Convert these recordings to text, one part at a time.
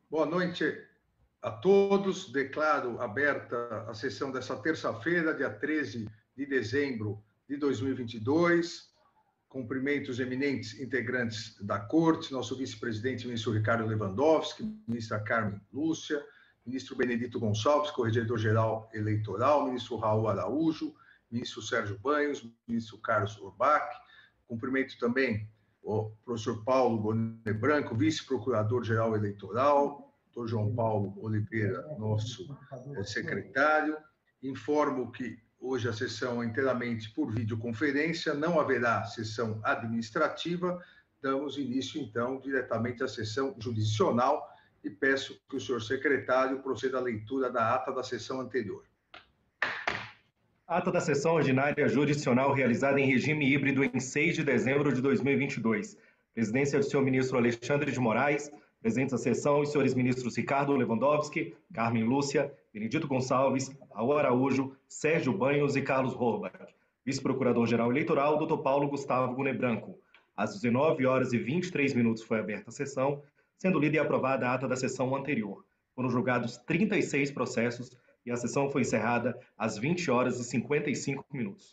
Boa noite a todos. Declaro aberta a sessão dessa terça-feira, dia 13 de dezembro de 2022. Cumprimento os eminentes integrantes da Corte, nosso vice-presidente, ministro Ricardo Lewandowski, ministra Carmen Lúcia, ministro Benedito Gonçalves, corregedor-geral eleitoral, ministro Raul Araújo, ministro Sérgio Banhos, ministro Carlos Orbach. Cumprimento também o professor Paulo Bonet Branco, vice-procurador-geral eleitoral, doutor João Paulo Oliveira, nosso secretário. Informo que hoje a sessão é inteiramente por videoconferência, não haverá sessão administrativa. Damos início, então, diretamente à sessão jurisdicional e peço que o senhor secretário proceda à leitura da ata da sessão anterior. Ata da sessão ordinária jurisdicional realizada em regime híbrido em 6 de dezembro de 2022. Presidência do senhor ministro Alexandre de Moraes, presentes à sessão os senhores ministros Ricardo Lewandowski, Carmen Lúcia, Benedito Gonçalves, Raul Araújo, Sérgio Banhos e Carlos Horbach. Vice-procurador-geral eleitoral, Dr. Paulo Gustavo Bonet Branco. Às 19h23 foi aberta a sessão, sendo lida e aprovada a ata da sessão anterior. Foram julgados 36 processos e a sessão foi encerrada às 20h55.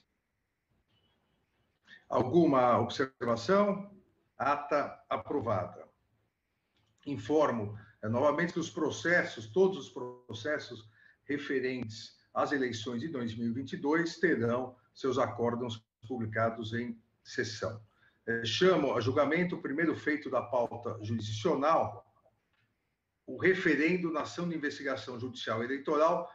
Alguma observação? Ata aprovada. Informo novamente que os processos, todos os processos referentes às eleições de 2022 terão seus acórdãos publicados em sessão. Chamo a julgamento o primeiro feito da pauta jurisdicional, o referendo na ação de investigação judicial eleitoral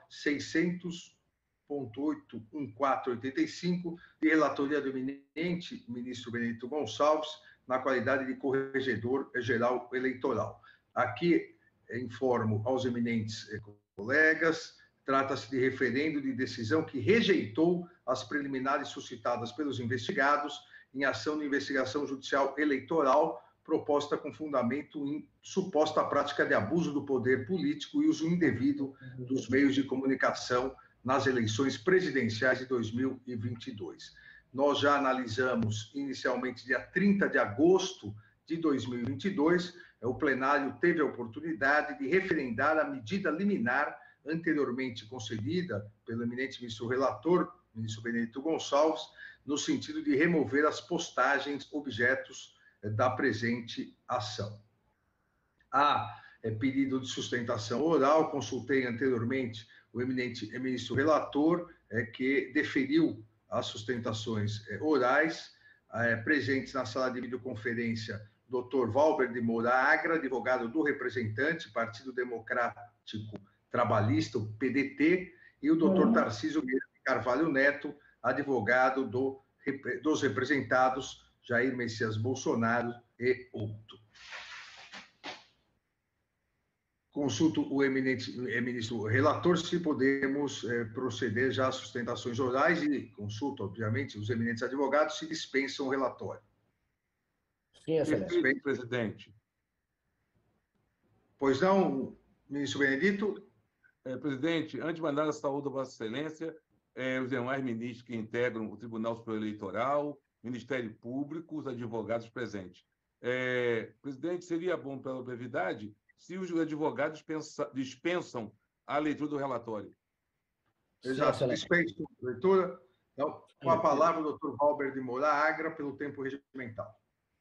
600.81485, de relatoria do eminente ministro Benedito Gonçalves, na qualidade de corregedor-geral eleitoral. Aqui informo aos eminentes colegas, trata-se de referendo de decisão que rejeitou as preliminares suscitadas pelos investigados em ação de investigação judicial eleitoral, proposta com fundamento em suposta prática de abuso do poder político e uso indevido dos meios de comunicação nas eleições presidenciais de 2022. Nós já analisamos inicialmente dia 30 de agosto de 2022, o plenário teve a oportunidade de referendar a medida liminar anteriormente concedida pelo eminente ministro relator, ministro Benedito Gonçalves, no sentido de remover as postagens objetos da presente ação. Há pedido de sustentação oral, consultei anteriormente o eminente ministro relator, que deferiu as sustentações orais, presentes na sala de videoconferência, Dr. Valber de Moura Agra, advogado do representante, Partido Democrático Trabalhista, o PDT, e o Dr. Tarcísio Meira de Carvalho Neto, advogado dos representados, Jair Messias Bolsonaro e outro. Consulto o eminente ministro relator se podemos proceder já às sustentações orais e consulto, obviamente, os eminentes advogados se dispensam o relatório. Sim, excelência. Perfeito, presidente. Pois não, ministro Benedito? Presidente, antes de mandar a saúde a Vossa Excelência, os demais ministros que integram o Tribunal Superior Eleitoral, Ministério Público, os advogados presentes. Presidente, seria bom, pela brevidade, se os advogados dispensam a leitura do relatório. Exato, dispenso a leitura. Então, com a palavra, o doutor Valber de Moura Agra, pelo tempo regimental.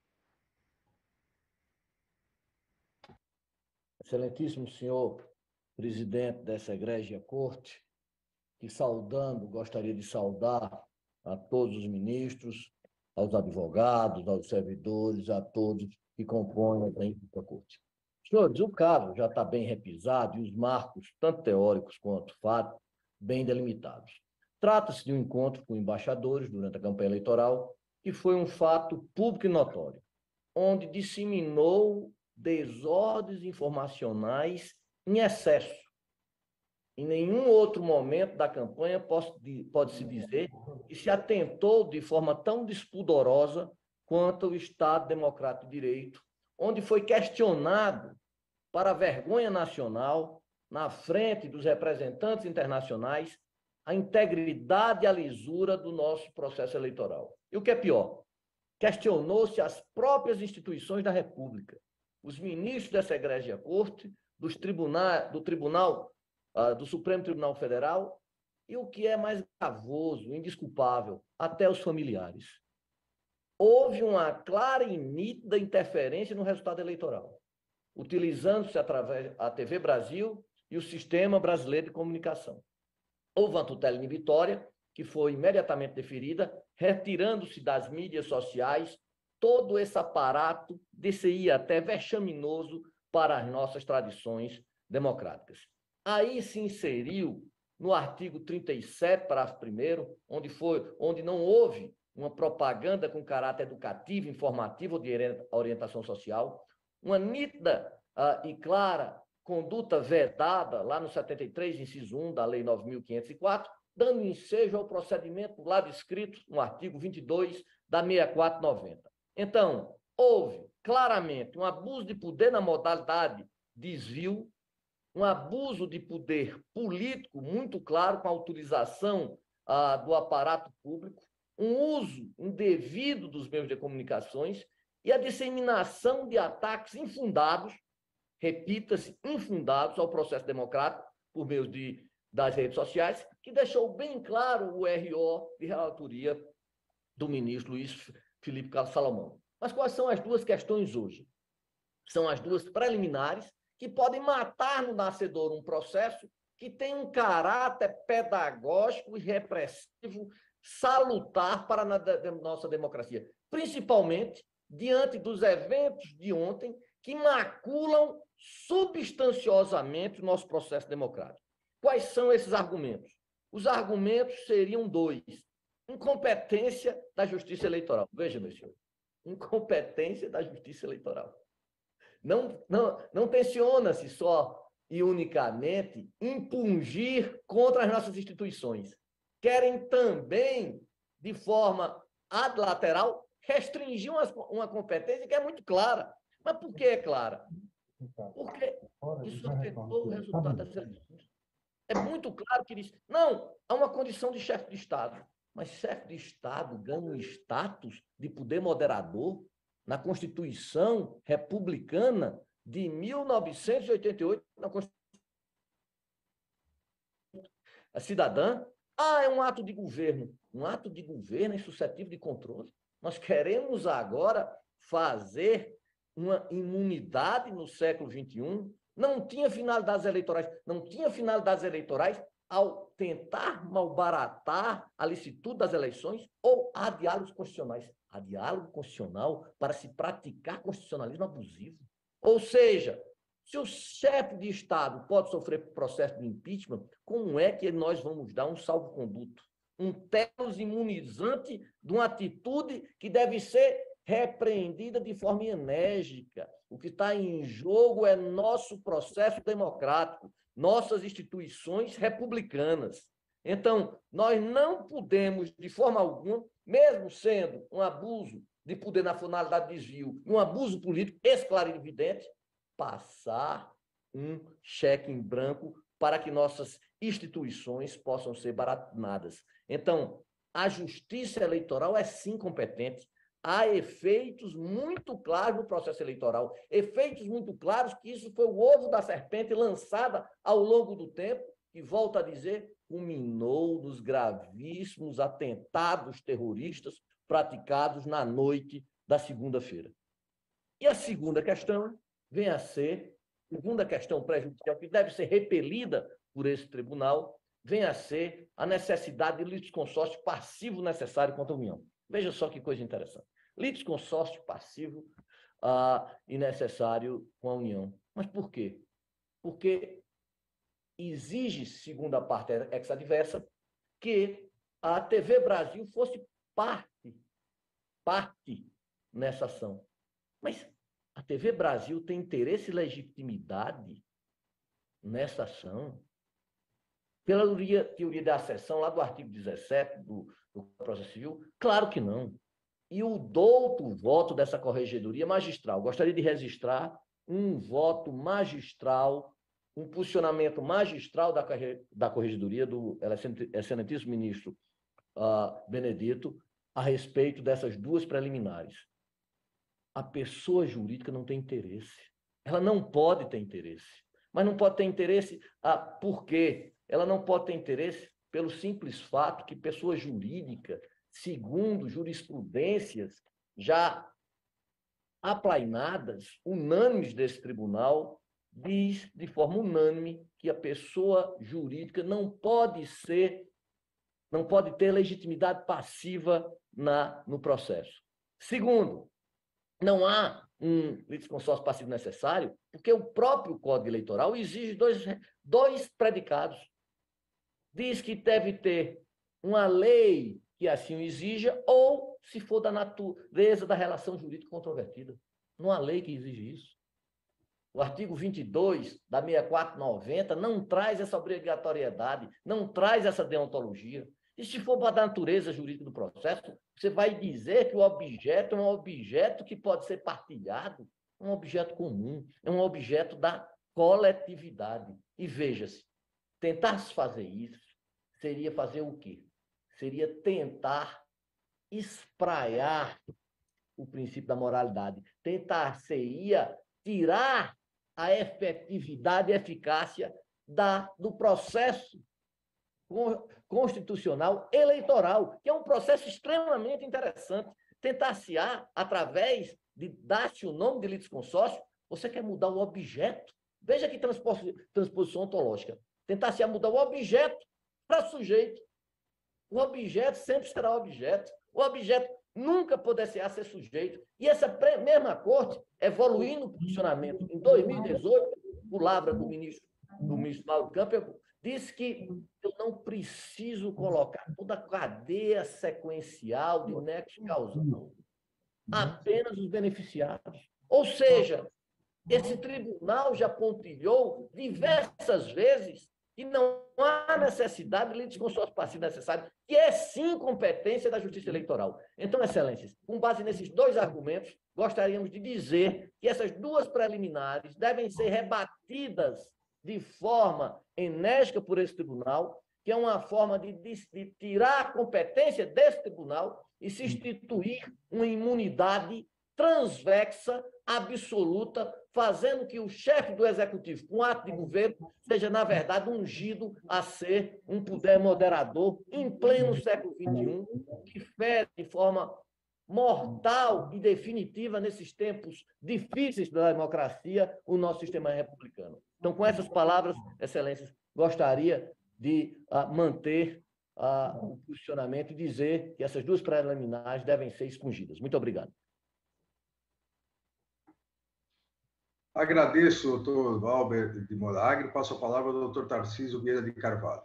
Excelentíssimo senhor presidente dessa egrégia corte, que gostaria de saudar a todos os ministros, aos advogados, aos servidores, a todos que compõem a corte. Senhores, o caso já está bem repisado e os marcos, tanto teóricos quanto fatos, bem delimitados. Trata-se de um encontro com embaixadores durante a campanha eleitoral, que foi um fato público e notório, onde disseminou desordens informacionais em excesso. Em nenhum outro momento da campanha pode-se dizer que se atentou de forma tão despudorosa quanto o Estado Democrático de Direito, onde foi questionado para a vergonha nacional, na frente dos representantes internacionais, a integridade e a lisura do nosso processo eleitoral. E o que é pior, questionou-se as próprias instituições da República. Os ministros dessa egrégia corte do Supremo Tribunal Federal e, o que é mais gravoso, indesculpável, até os familiares. Houve uma clara e nítida interferência no resultado eleitoral, utilizando-se através da TV Brasil e o Sistema Brasileiro de Comunicação. Houve uma tutela inibitória, que foi imediatamente deferida, retirando-se das mídias sociais todo esse aparato, desse até vexaminoso para as nossas tradições democráticas. Aí se inseriu, no artigo 37, parágrafo 1º, onde não houve uma propaganda com caráter educativo, informativo ou de orientação social, uma nítida e clara conduta vedada lá no 73, inciso 1 da Lei 9.504, dando ensejo ao procedimento lá descrito no artigo 22 da 6490. Então, houve claramente um abuso de poder na modalidade desvio, um abuso de poder político muito claro com a utilização do aparato público, um uso indevido dos meios de comunicações e a disseminação de ataques infundados, repita-se, infundados ao processo democrático por meio das redes sociais, que deixou bem claro o RO de relatoria do ministro Luiz Felipe Carlos Salomão. Mas quais são as duas questões hoje? São as duas preliminares que podem matar no nascedor um processo que tem um caráter pedagógico e repressivo salutar para a nossa democracia, principalmente diante dos eventos de ontem que maculam substanciosamente o nosso processo democrático. Quais são esses argumentos? Os argumentos seriam dois. Incompetência da Justiça Eleitoral. Veja, meu senhor, incompetência da Justiça Eleitoral. Não tenciona-se só e unicamente impungir contra as nossas instituições. Querem também, de forma adlateral, restringir uma competência que é muito clara. Mas por que é clara? Porque isso afetou o resultado das eleições. É muito claro que diz, não, há uma condição de chefe de Estado. Mas chefe de Estado ganha um status de poder moderador na Constituição Republicana de 1988, na Constituição cidadã. É um ato de governo. Um ato de governo é suscetível de controle. Nós queremos agora fazer uma imunidade no século XXI. Não tinha finalidades eleitorais ao tentar malbaratar a licitude das eleições ou há diálogos constitucionais. Há diálogo constitucional para se praticar constitucionalismo abusivo. Ou seja, se o chefe de Estado pode sofrer processo de impeachment, como é que nós vamos dar um salvo-conduto? Um telos imunizante de uma atitude que deve ser repreendida de forma enérgica. O que está em jogo é nosso processo democrático, nossas instituições republicanas. Então, nós não podemos, de forma alguma, mesmo sendo um abuso de poder na finalidade de desvio, um abuso político esclarecedor, passar um cheque em branco para que nossas instituições possam ser baratinadas. Então, a justiça eleitoral é sim competente. Há efeitos muito claros no processo eleitoral, efeitos muito claros que isso foi o ovo da serpente lançada ao longo do tempo, e, volto a dizer, culminou nos gravíssimos atentados terroristas praticados na noite da segunda-feira. E a segunda questão vem a ser, segunda questão prejudicial, que deve ser repelida por esse tribunal, vem a ser a necessidade de litisconsórcio passivo necessário contra a União. Veja só que coisa interessante. Litisconsórcio passivo e necessário com a União. Mas por quê? Porque exige, segundo a parte ex-adversa, que a TV Brasil fosse parte nessa ação. Mas a TV Brasil tem interesse e legitimidade nessa ação? Pela teoria da acessão, lá do artigo 17 do processo civil? Claro que não. E o douto voto dessa corregedoria magistral, gostaria de registrar um voto magistral, um posicionamento magistral da corregedoria do excelentíssimo ministro Benedito a respeito dessas duas preliminares. A pessoa jurídica não tem interesse. Ela não pode ter interesse. mas não pode ter interesse por quê? Ela não pode ter interesse pelo simples fato que pessoa jurídica, segundo jurisprudências já aplainadas, unânimes desse tribunal, diz de forma unânime que a pessoa jurídica não pode ter legitimidade passiva no processo. Segundo, não há um litisconsórcio passivo necessário, porque o próprio Código Eleitoral exige dois predicados. Diz que deve ter uma lei que assim o exija, ou se for da natureza da relação jurídica controvertida. Não há lei que exige isso. O artigo 22 da 6490 não traz essa obrigatoriedade, não traz essa deontologia. E se for da natureza jurídica do processo, você vai dizer que o objeto é um objeto que pode ser partilhado, um objeto comum, é um objeto da coletividade. E veja-se, tentar fazer isso seria fazer o quê? Seria tentar espraiar o princípio da moralidade. Seria tirar a efetividade e eficácia do processo constitucional eleitoral, que é um processo extremamente interessante. Tentar-se-á, através de dar-se o nome de litisconsórcio, você quer mudar o objeto. Veja que transposição ontológica. Tentar-se-á mudar o objeto para sujeito. O objeto sempre será objeto. O objeto nunca poderá ser sujeito. E essa mesma corte, evoluindo o posicionamento em 2018, o Labra do ministro Mauro Campbell, disse que eu não preciso colocar toda a cadeia sequencial de nexo causal, apenas os beneficiados. Ou seja, esse tribunal já pontilhou diversas vezes que não há necessidade de litisconsórcio passivo necessário, que é sim competência da Justiça Eleitoral. Então, Excelências, com base nesses dois argumentos, gostaríamos de dizer que essas duas preliminares devem ser rebatidas de forma enérgica por esse tribunal, que é uma forma de tirar a competência desse tribunal e se instituir uma imunidade transvexa, absoluta, fazendo que o chefe do Executivo, com ato de governo, seja, na verdade, ungido a ser um poder moderador em pleno século XXI, que fere de forma mortal e definitiva nesses tempos difíceis da democracia o nosso sistema republicano. Então, com essas palavras, Excelências, gostaria de manter o posicionamento e dizer que essas duas preliminares devem ser expungidas. Muito obrigado. Agradeço, doutor Valber de Moragro. Passo a palavra ao doutor Tarcísio Vieira de Carvalho.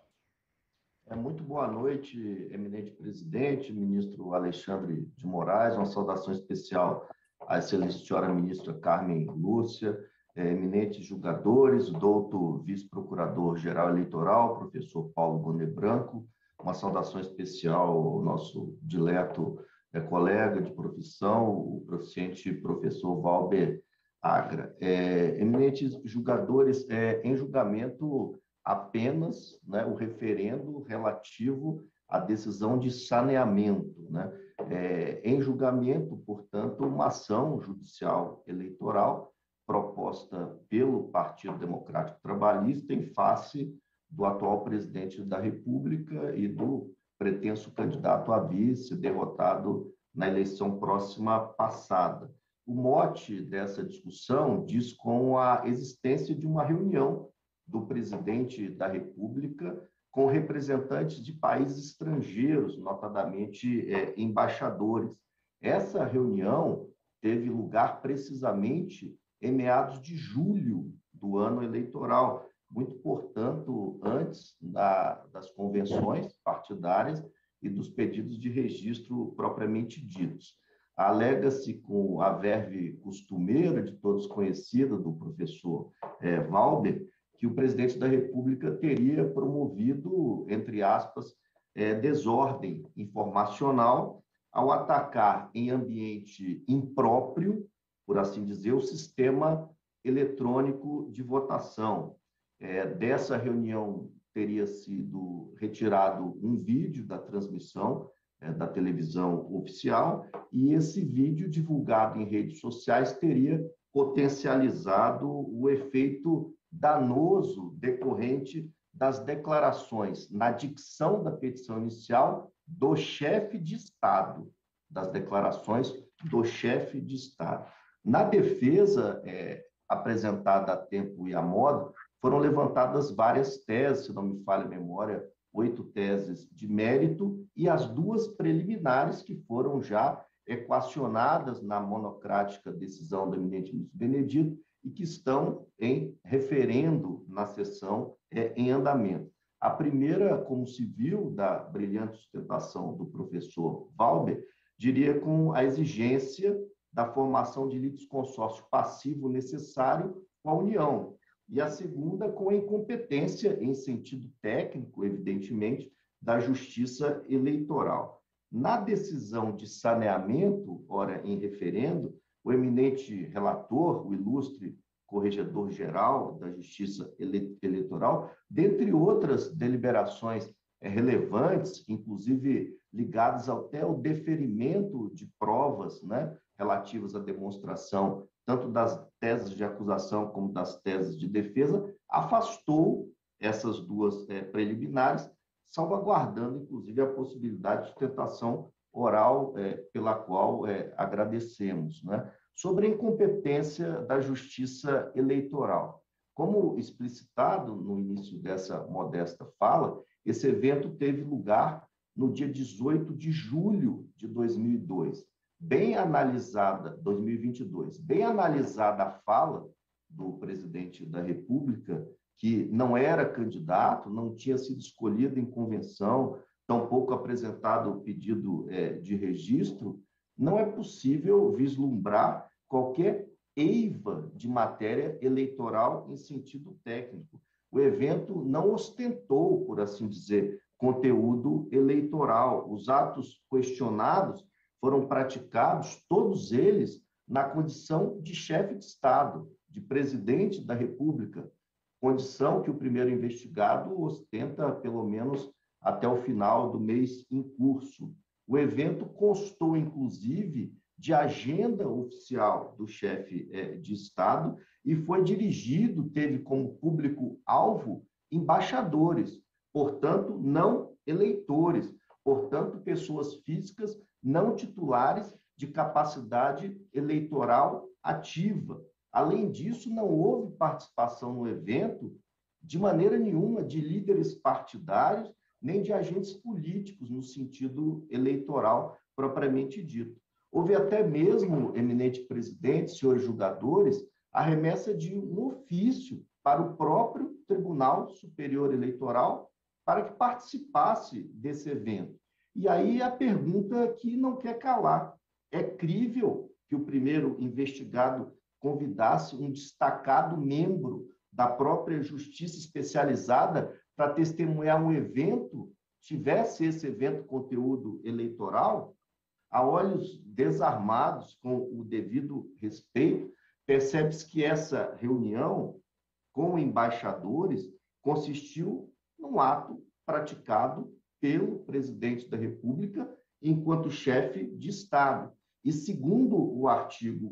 Muito boa noite, eminente presidente, ministro Alexandre de Moraes, uma saudação especial à excelente senhora ministra Carmen Lúcia, eminentes julgadores, o doutor vice-procurador-geral eleitoral, professor Paulo Bonet Branco, uma saudação especial ao nosso dileto colega de profissão, o proficiente professor Valber Agra. Eminentes julgadores, em julgamento apenas, né, o referendo relativo à decisão de saneamento, né? Em julgamento, portanto, uma ação judicial eleitoral proposta pelo Partido Democrático Trabalhista em face do atual presidente da República e do pretenso candidato a vice derrotado na eleição próxima passada. O mote dessa discussão diz com a existência de uma reunião do presidente da República com representantes de países estrangeiros, notadamente embaixadores. Essa reunião teve lugar precisamente em meados de julho do ano eleitoral, muito, portanto, antes das convenções partidárias e dos pedidos de registro propriamente ditos. Alega-se, com a verve costumeira de todos conhecida do professor Valber, que o presidente da República teria promovido, entre aspas, desordem informacional ao atacar em ambiente impróprio, por assim dizer, o sistema eletrônico de votação. Dessa reunião teria sido retirado um vídeo da transmissão da televisão oficial, e esse vídeo, divulgado em redes sociais, teria potencializado o efeito danoso decorrente das declarações na dicção da petição inicial do chefe de Estado, das declarações do chefe de Estado. Na defesa apresentada a tempo e à moda, foram levantadas várias teses, se não me falha a memória, 8 teses de mérito e as 2 preliminares que foram já equacionadas na monocrática decisão do eminente ministro Benedito e que estão em referendo na sessão em andamento. A primeira, como se viu, da brilhante sustentação do professor Valber, diria com a exigência da formação de litisconsórcio passivo necessário com a União, e a segunda com a incompetência, em sentido técnico, evidentemente, da Justiça Eleitoral. Na decisão de saneamento, ora em referendo, o eminente relator, o ilustre corregedor-geral da Justiça Eleitoral, dentre outras deliberações relevantes, inclusive ligadas até ao deferimento de provas, né, relativas à demonstração tanto das teses de acusação como das teses de defesa, afastou essas 2 preliminares, salvaguardando, inclusive, a possibilidade de tentação oral, pela qual agradecemos, né? Sobre a incompetência da Justiça Eleitoral. Como explicitado no início dessa modesta fala, esse evento teve lugar no dia 18 de julho de 2022. 2022, bem analisada a fala do presidente da República, que não era candidato, não tinha sido escolhido em convenção, tampouco apresentado o pedido de registro, não é possível vislumbrar qualquer eiva de matéria eleitoral em sentido técnico. O evento não ostentou, por assim dizer, conteúdo eleitoral. Os atos questionados foram praticados, todos eles, na condição de chefe de Estado, de presidente da República, condição que o primeiro investigado ostenta, pelo menos, até o final do mês em curso. O evento constou, inclusive, de agenda oficial do chefe de Estado e foi dirigido, teve como público-alvo embaixadores, portanto, não eleitores, portanto, pessoas físicas não titulares de capacidade eleitoral ativa. Além disso, não houve participação no evento, de maneira nenhuma, de líderes partidários, nem de agentes políticos, no sentido eleitoral propriamente dito. Houve até mesmo, eminente presidente, senhores julgadores, a remessa de um ofício para o próprio Tribunal Superior Eleitoral para que participasse desse evento. E aí a pergunta que não quer calar: é crível que o primeiro investigado convidasse um destacado membro da própria Justiça Especializada para testemunhar um evento, tivesse esse evento conteúdo eleitoral? A olhos desarmados, com o devido respeito, percebe-se que essa reunião com embaixadores consistiu num ato praticado pelo presidente da República enquanto chefe de Estado. E, segundo o artigo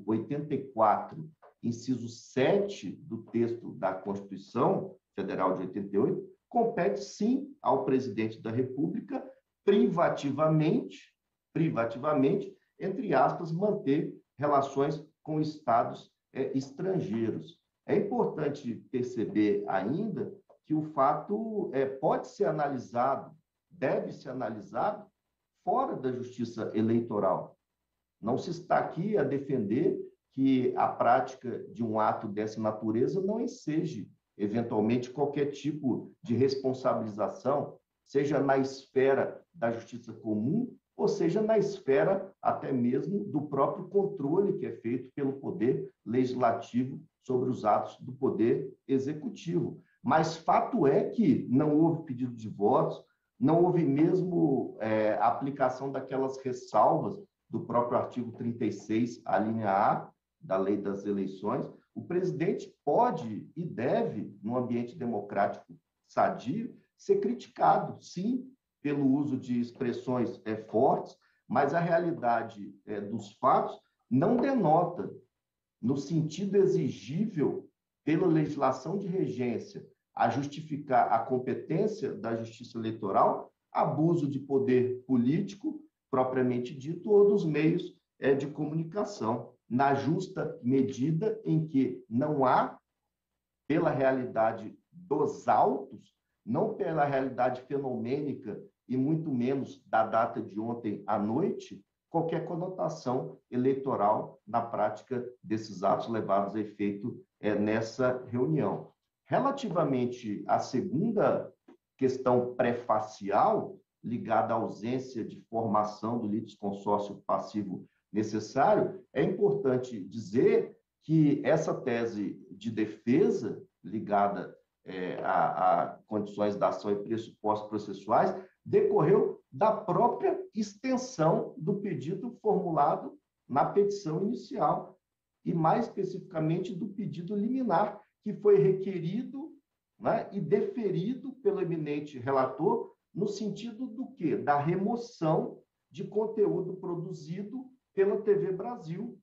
84, inciso 7 do texto da Constituição Federal de 88, compete, sim, ao presidente da República privativamente, entre aspas, manter relações com estados estrangeiros. É importante perceber ainda que o fato pode ser analisado, deve ser analisado fora da justiça eleitoral. Não se está aqui a defender que a prática de um ato dessa natureza não enseje, eventualmente, qualquer tipo de responsabilização, seja na esfera da justiça comum, ou seja na esfera até mesmo do próprio controle que é feito pelo Poder Legislativo sobre os atos do Poder Executivo. Mas fato é que não houve pedido de votos, não houve mesmo a aplicação daquelas ressalvas do próprio artigo 36, a linha A, da Lei das Eleições. O presidente pode e deve, num ambiente democrático sadio, ser criticado, sim, pelo uso de expressões fortes, mas a realidade dos fatos não denota, no sentido exigível pela legislação de regência, a justificar a competência da Justiça Eleitoral, abuso de poder político, propriamente dito, ou dos meios de comunicação, na justa medida em que não há, pela realidade dos autos, não pela realidade fenomênica e muito menos da data de ontem à noite, qualquer conotação eleitoral na prática desses atos levados a efeito nessa reunião. Relativamente à segunda questão pré-facial, ligada à ausência de formação do litisconsórcio passivo necessário, é importante dizer que essa tese de defesa, ligada a condições da ação e pressupostos processuais, decorreu da própria extensão do pedido formulado na petição inicial, e mais especificamente do pedido liminar, que foi requerido, né, e deferido pelo eminente relator, no sentido do quê? Da remoção de conteúdo produzido pela TV Brasil,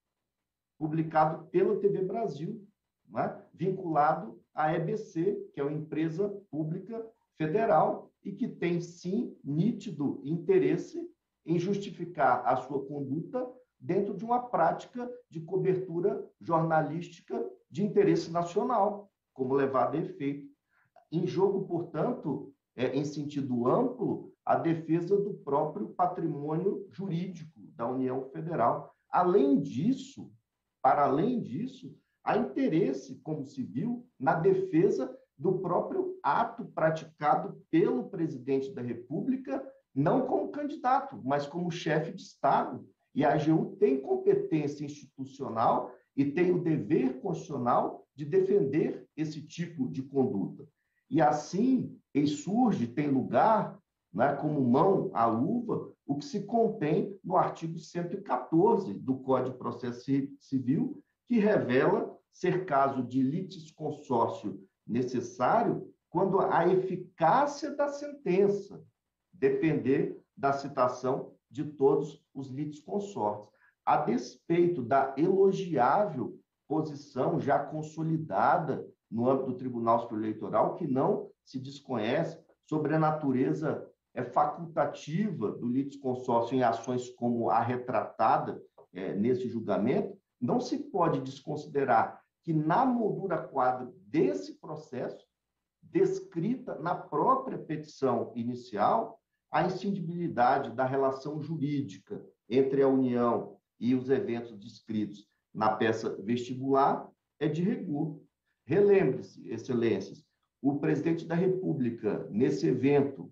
publicado pela TV Brasil, né, vinculado à EBC, que é uma empresa pública federal e que tem, sim, nítido interesse em justificar a sua conduta dentro de uma prática de cobertura jornalística de interesse nacional, como levado a efeito. Em jogo, portanto, em sentido amplo, a defesa do próprio patrimônio jurídico da União Federal. Além disso, para além disso, há interesse, como se viu, na defesa do próprio ato praticado pelo presidente da República, não como candidato, mas como chefe de Estado. E a AGU tem competência institucional e tem o dever constitucional de defender esse tipo de conduta. E assim, surge, tem lugar, né, como mão à luva, o que se contém no artigo 114 do Código de Processo Civil, que revela ser caso de litisconsórcio necessário quando a eficácia da sentença depender da citação de todos os litisconsortes, a despeito da elogiável posição já consolidada no âmbito do Tribunal Superior Eleitoral, que não se desconhece sobre a natureza facultativa do litisconsórcio em ações como a retratada nesse julgamento, não se pode desconsiderar que na moldura quadro desse processo, descrita na própria petição inicial, a inscindibilidade da relação jurídica entre a União e os eventos descritos na peça vestibular é de rigor. Relembre-se, excelências, o presidente da República, nesse evento,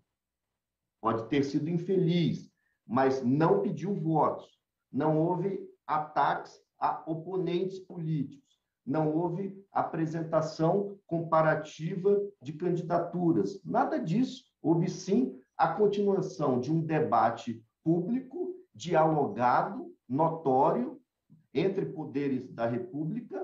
pode ter sido infeliz, mas não pediu votos, não houve ataques a oponentes políticos, não houve apresentação comparativa de candidaturas, nada disso. Houve, sim, a continuação de um debate público, dialogado, notório, entre poderes da República,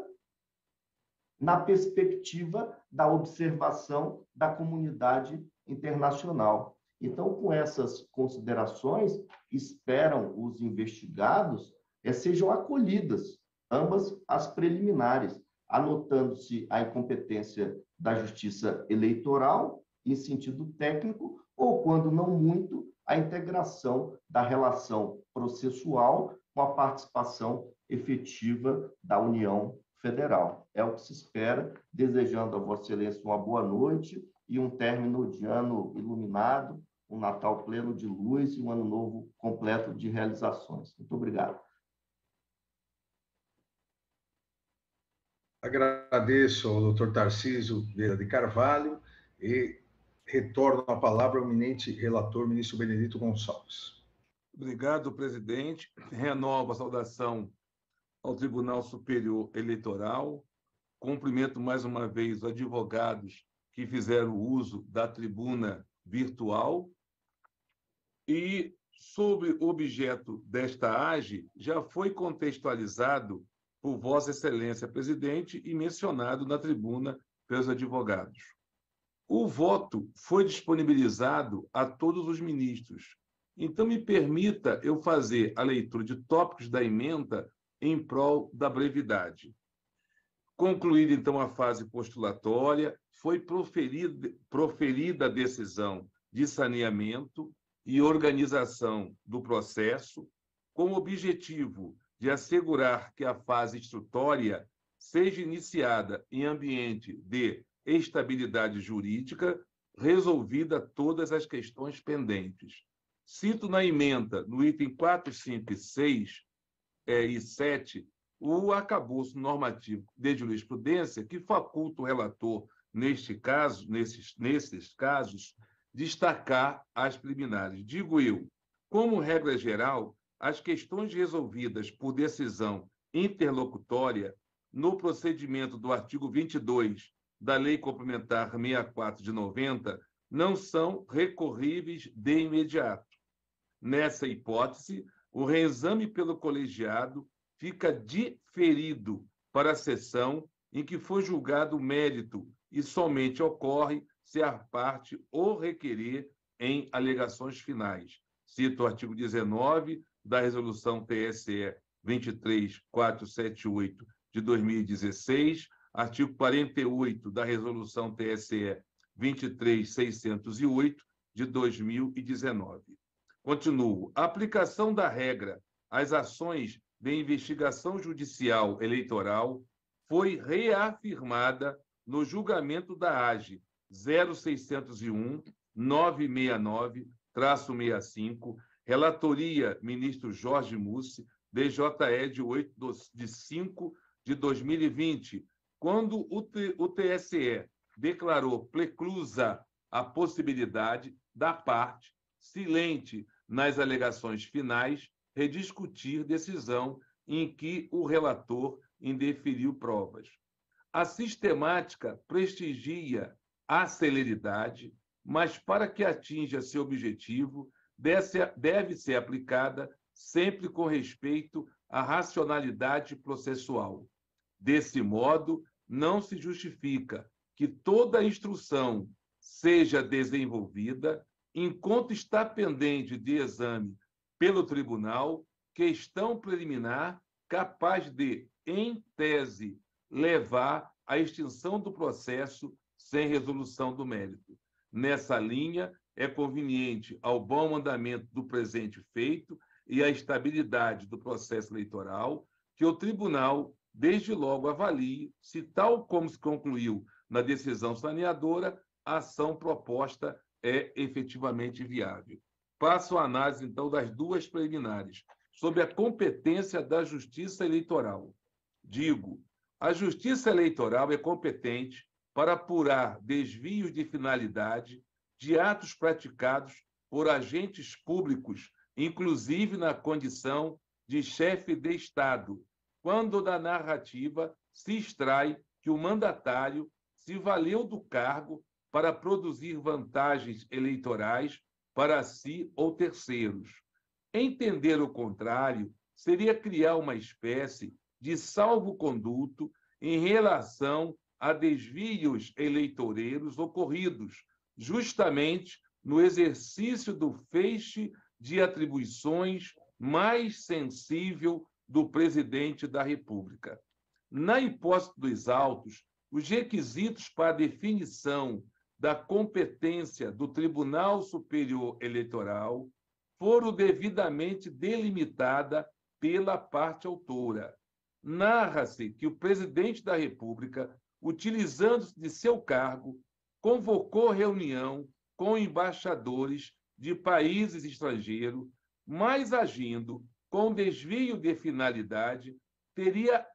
na perspectiva da observação da comunidade internacional. Então, com essas considerações, esperam os investigados sejam acolhidas ambas as preliminares, anotando-se a incompetência da Justiça Eleitoral, em sentido técnico, ou, quando não muito, a integração da relação processual com a participação efetiva da União Federal. É o que se espera, desejando a Vossa Excelência uma boa noite e um término de ano iluminado, um Natal pleno de luz e um ano novo completo de realizações. Muito obrigado. Agradeço ao doutor Tarcísio Vieira de Carvalho e retorno a palavra ao eminente relator, ministro Benedito Gonçalves. Obrigado, presidente. Renovo a saudação ao Tribunal Superior Eleitoral. Cumprimento mais uma vez os advogados que fizeram uso da tribuna virtual. E, sobre o objeto desta AGE, já foi contextualizado por Vossa Excelência Presidente e mencionado na tribuna pelos advogados. O voto foi disponibilizado a todos os ministros. Então, me permita eu fazer a leitura de tópicos da ementa em prol da brevidade. Concluída, então, a fase postulatória, foi proferida a decisão de saneamento e organização do processo, com o objetivo de assegurar que a fase instrutória seja iniciada em ambiente de estabilidade jurídica, resolvida todas as questões pendentes. Cito na emenda, no item 4, 5 e 6 e 7, o arcabouço normativo de jurisprudência que faculta o relator, nesses casos, destacar as preliminares. Digo eu, como regra geral, as questões resolvidas por decisão interlocutória no procedimento do artigo 22 da Lei Complementar 64 de 90 não são recorríveis de imediato. Nessa hipótese, o reexame pelo colegiado fica diferido para a sessão em que for julgado o mérito e somente ocorre se a parte o requerer em alegações finais. Cito o artigo 19 da Resolução TSE 23478 de 2016, artigo 48 da Resolução TSE 23608 de 2019. Continuo. A aplicação da regra às ações de investigação judicial eleitoral foi reafirmada no julgamento da AGE 0601-969-65, relatoria ministro Jorge Mussi, DJE de 8 de 5 de 2020, quando o TSE declarou preclusa a possibilidade da parte, silente nas alegações finais, rediscutir decisão em que o relator indeferiu provas. A sistemática prestigia a celeridade, mas para que atinja seu objetivo, deve ser aplicada sempre com respeito à racionalidade processual. Desse modo, não se justifica que toda a instrução seja desenvolvida enquanto está pendente de exame pelo tribunal questão preliminar capaz de, em tese, levar à extinção do processo sem resolução do mérito. Nessa linha, é conveniente ao bom andamento do presente feito e à estabilidade do processo eleitoral que o tribunal, desde logo, avalie se, tal como se concluiu na decisão saneadora, a ação proposta é efetivamente viável. Passo à análise, então, das duas preliminares, sobre a competência da Justiça Eleitoral. Digo, a Justiça Eleitoral é competente para apurar desvios de finalidade de atos praticados por agentes públicos, inclusive na condição de chefe de Estado, quando da narrativa se extrai que o mandatário se valeu do cargo para produzir vantagens eleitorais para si ou terceiros. Entender o contrário seria criar uma espécie de salvo-conduto em relação a desvios eleitoreiros ocorridos justamente no exercício do feixe de atribuições mais sensível do presidente da República. Na hipótese dos autos, os requisitos para a definição da competência do Tribunal Superior Eleitoral foram devidamente delimitada pela parte autora. Narra-se que o presidente da República, utilizando-se de seu cargo, convocou reunião com embaixadores de países estrangeiros, mas agindo com desvio de finalidade, teria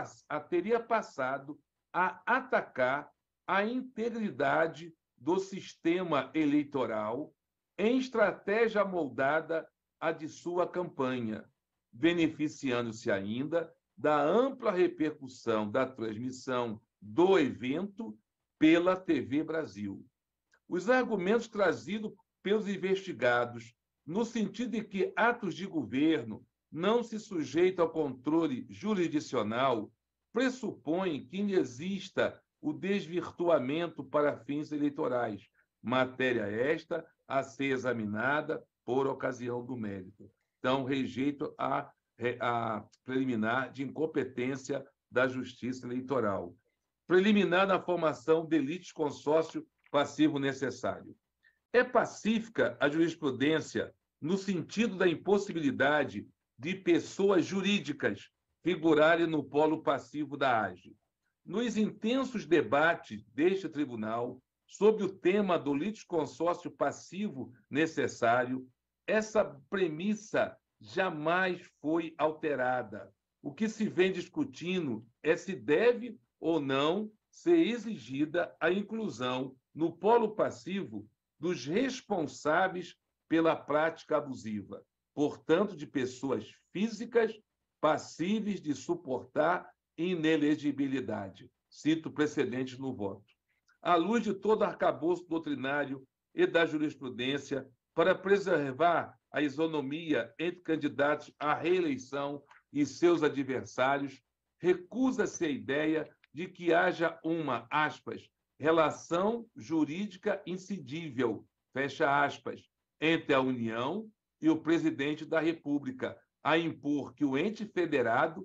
passado a atacar a integridade do sistema eleitoral em estratégia moldada à de sua campanha, beneficiando-se ainda da ampla repercussão da transmissão do evento pela TV Brasil. Os argumentos trazidos pelos investigados, no sentido de que atos de governo não se sujeitam ao controle jurisdicional, pressupõem que inexista o desvirtuamento para fins eleitorais, matéria esta a ser examinada por ocasião do mérito. Então, rejeito a preliminar de incompetência da Justiça Eleitoral, preliminar na formação de litisconsórcio passivo necessário. É pacífica a jurisprudência no sentido da impossibilidade de pessoas jurídicas figurarem no polo passivo da AGE. Nos intensos debates deste tribunal sobre o tema do litisconsórcio passivo necessário, essa premissa jamais foi alterada. O que se vem discutindo é se deve ou não ser exigida a inclusão no polo passivo dos responsáveis pela prática abusiva, portanto, de pessoas físicas passíveis de suportar inelegibilidade. Cito precedentes no voto. À luz de todo arcabouço doutrinário e da jurisprudência, para preservar a isonomia entre candidatos à reeleição e seus adversários, recusa-se a ideia de que haja uma, aspas, relação jurídica incidível, fecha aspas, entre a União e o presidente da República, a impor que o ente federado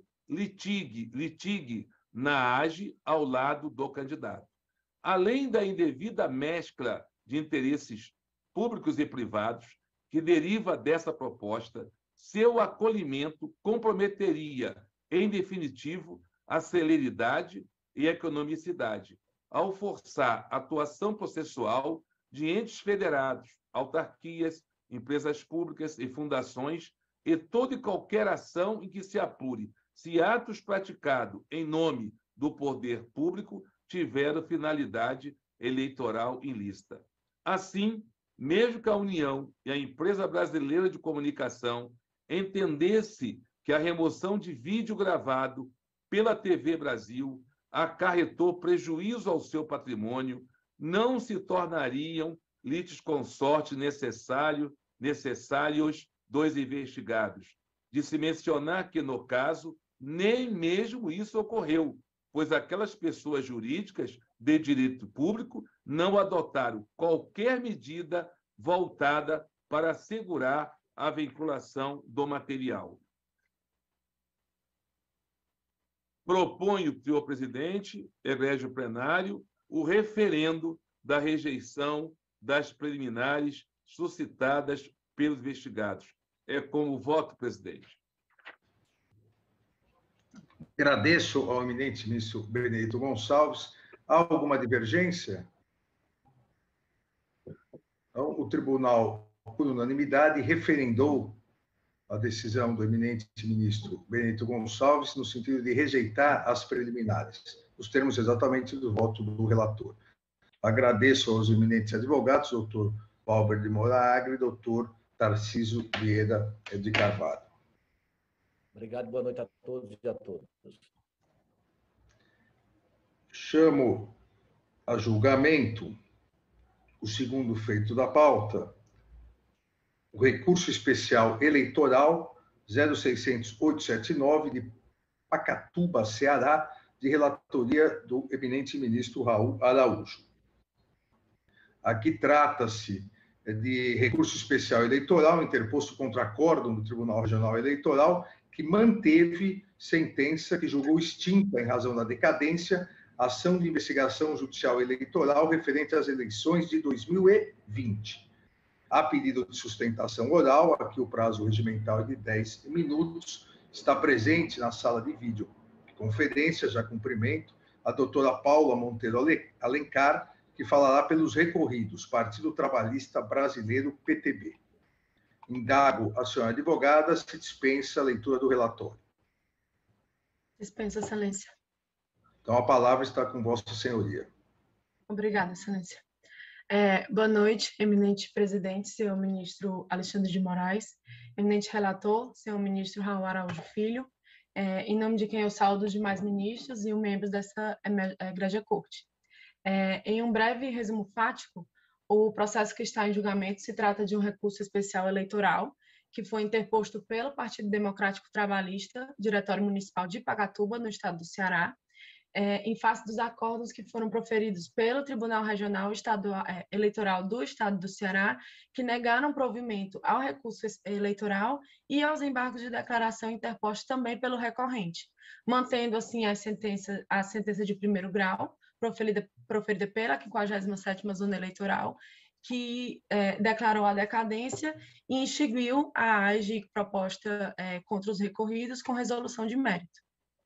litigue na AGE ao lado do candidato. Além da indevida mescla de interesses públicos e privados que deriva dessa proposta, seu acolhimento comprometeria, em definitivo, a celeridade e a economicidade, ao forçar a atuação processual de entes federados, autarquias, empresas públicas e fundações e toda e qualquer ação em que se apure se atos praticados em nome do poder público tiveram finalidade eleitoral ilícita. Assim, mesmo que a União e a Empresa Brasileira de Comunicação entendesse que a remoção de vídeo gravado pela TV Brasil acarretou prejuízo ao seu patrimônio, não se tornariam litisconsortes necessários dos investigados. De se mencionar que, no caso, nem mesmo isso ocorreu, pois aquelas pessoas jurídicas de direito público não adotaram qualquer medida voltada para assegurar a vinculação do material. Proponho, senhor presidente, egrégio plenário, o referendo da rejeição das preliminares suscitadas pelos investigados. É com o voto, presidente. Agradeço ao eminente ministro Benedito Gonçalves. Há alguma divergência? Então, o tribunal, por unanimidade, referendou a decisão do eminente ministro Benedito Gonçalves no sentido de rejeitar as preliminares, os termos exatamente do voto do relator. Agradeço aos eminentes advogados, doutor Valber de Moura Agri e doutor Tarcísio Vieira de Carvalho. Obrigado, boa noite a todos e a todas. Chamo a julgamento o segundo feito da pauta, o recurso especial eleitoral 0600879 de Pacatuba, Ceará, de relatoria do eminente ministro Raul Araújo. Aqui trata-se de recurso especial eleitoral interposto contra acórdão do Tribunal Regional Eleitoral, que manteve sentença que julgou extinta, em razão da decadência, a ação de investigação judicial eleitoral referente às eleições de 2020. A pedido de sustentação oral, aqui o prazo regimental é de 10 minutos, está presente na sala de videoconferência, já cumprimento, a doutora Paula Monteiro Alencar, que falará pelos recorridos, Partido Trabalhista Brasileiro, PTB. Indago a senhora advogada se dispensa a leitura do relatório. Dispensa, excelência. Então, a palavra está com vossa senhoria. Obrigada, excelência. Boa noite, eminente presidente, senhor ministro Alexandre de Moraes, eminente relator, senhor ministro Raul Araújo Filho, em nome de quem eu saúdo os demais ministros e os membros dessa Egrégia Corte. Em um breve resumo fático, o processo que está em julgamento se trata de um recurso especial eleitoral que foi interposto pelo Partido Democrático Trabalhista, Diretório Municipal de Pacatuba, no estado do Ceará, em face dos acordos que foram proferidos pelo Tribunal Regional Eleitoral do Estado do Ceará, que negaram provimento ao recurso eleitoral e aos embargos de declaração interpostos também pelo recorrente, mantendo, assim, a sentença de primeiro grau, proferida pela 57ª Zona Eleitoral, que declarou a decadência e extinguiu a AGE proposta contra os recorridos com resolução de mérito.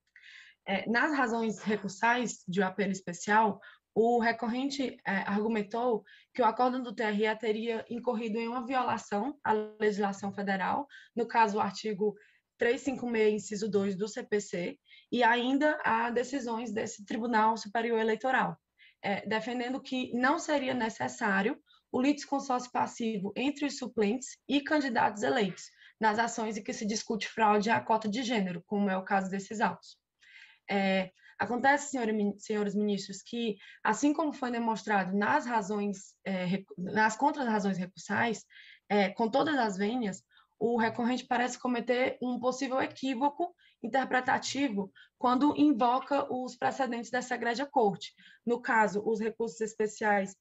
Nas razões recursais de apelo especial, o recorrente argumentou que o acórdão do TRE teria incorrido em uma violação à legislação federal, no caso, o artigo 356, inciso 2 do CPC, e ainda a decisões desse Tribunal Superior Eleitoral, defendendo que não seria necessário o litisconsórcio passivo entre os suplentes e candidatos eleitos, nas ações em que se discute fraude à cota de gênero, como é o caso desses autos. Acontece, senhores ministros, que, assim como foi demonstrado nas contra-razões recursais, com todas as vênias, o recorrente parece cometer um possível equívoco interpretativo quando invoca os precedentes dessa egrégia corte. No caso, os recursos especiais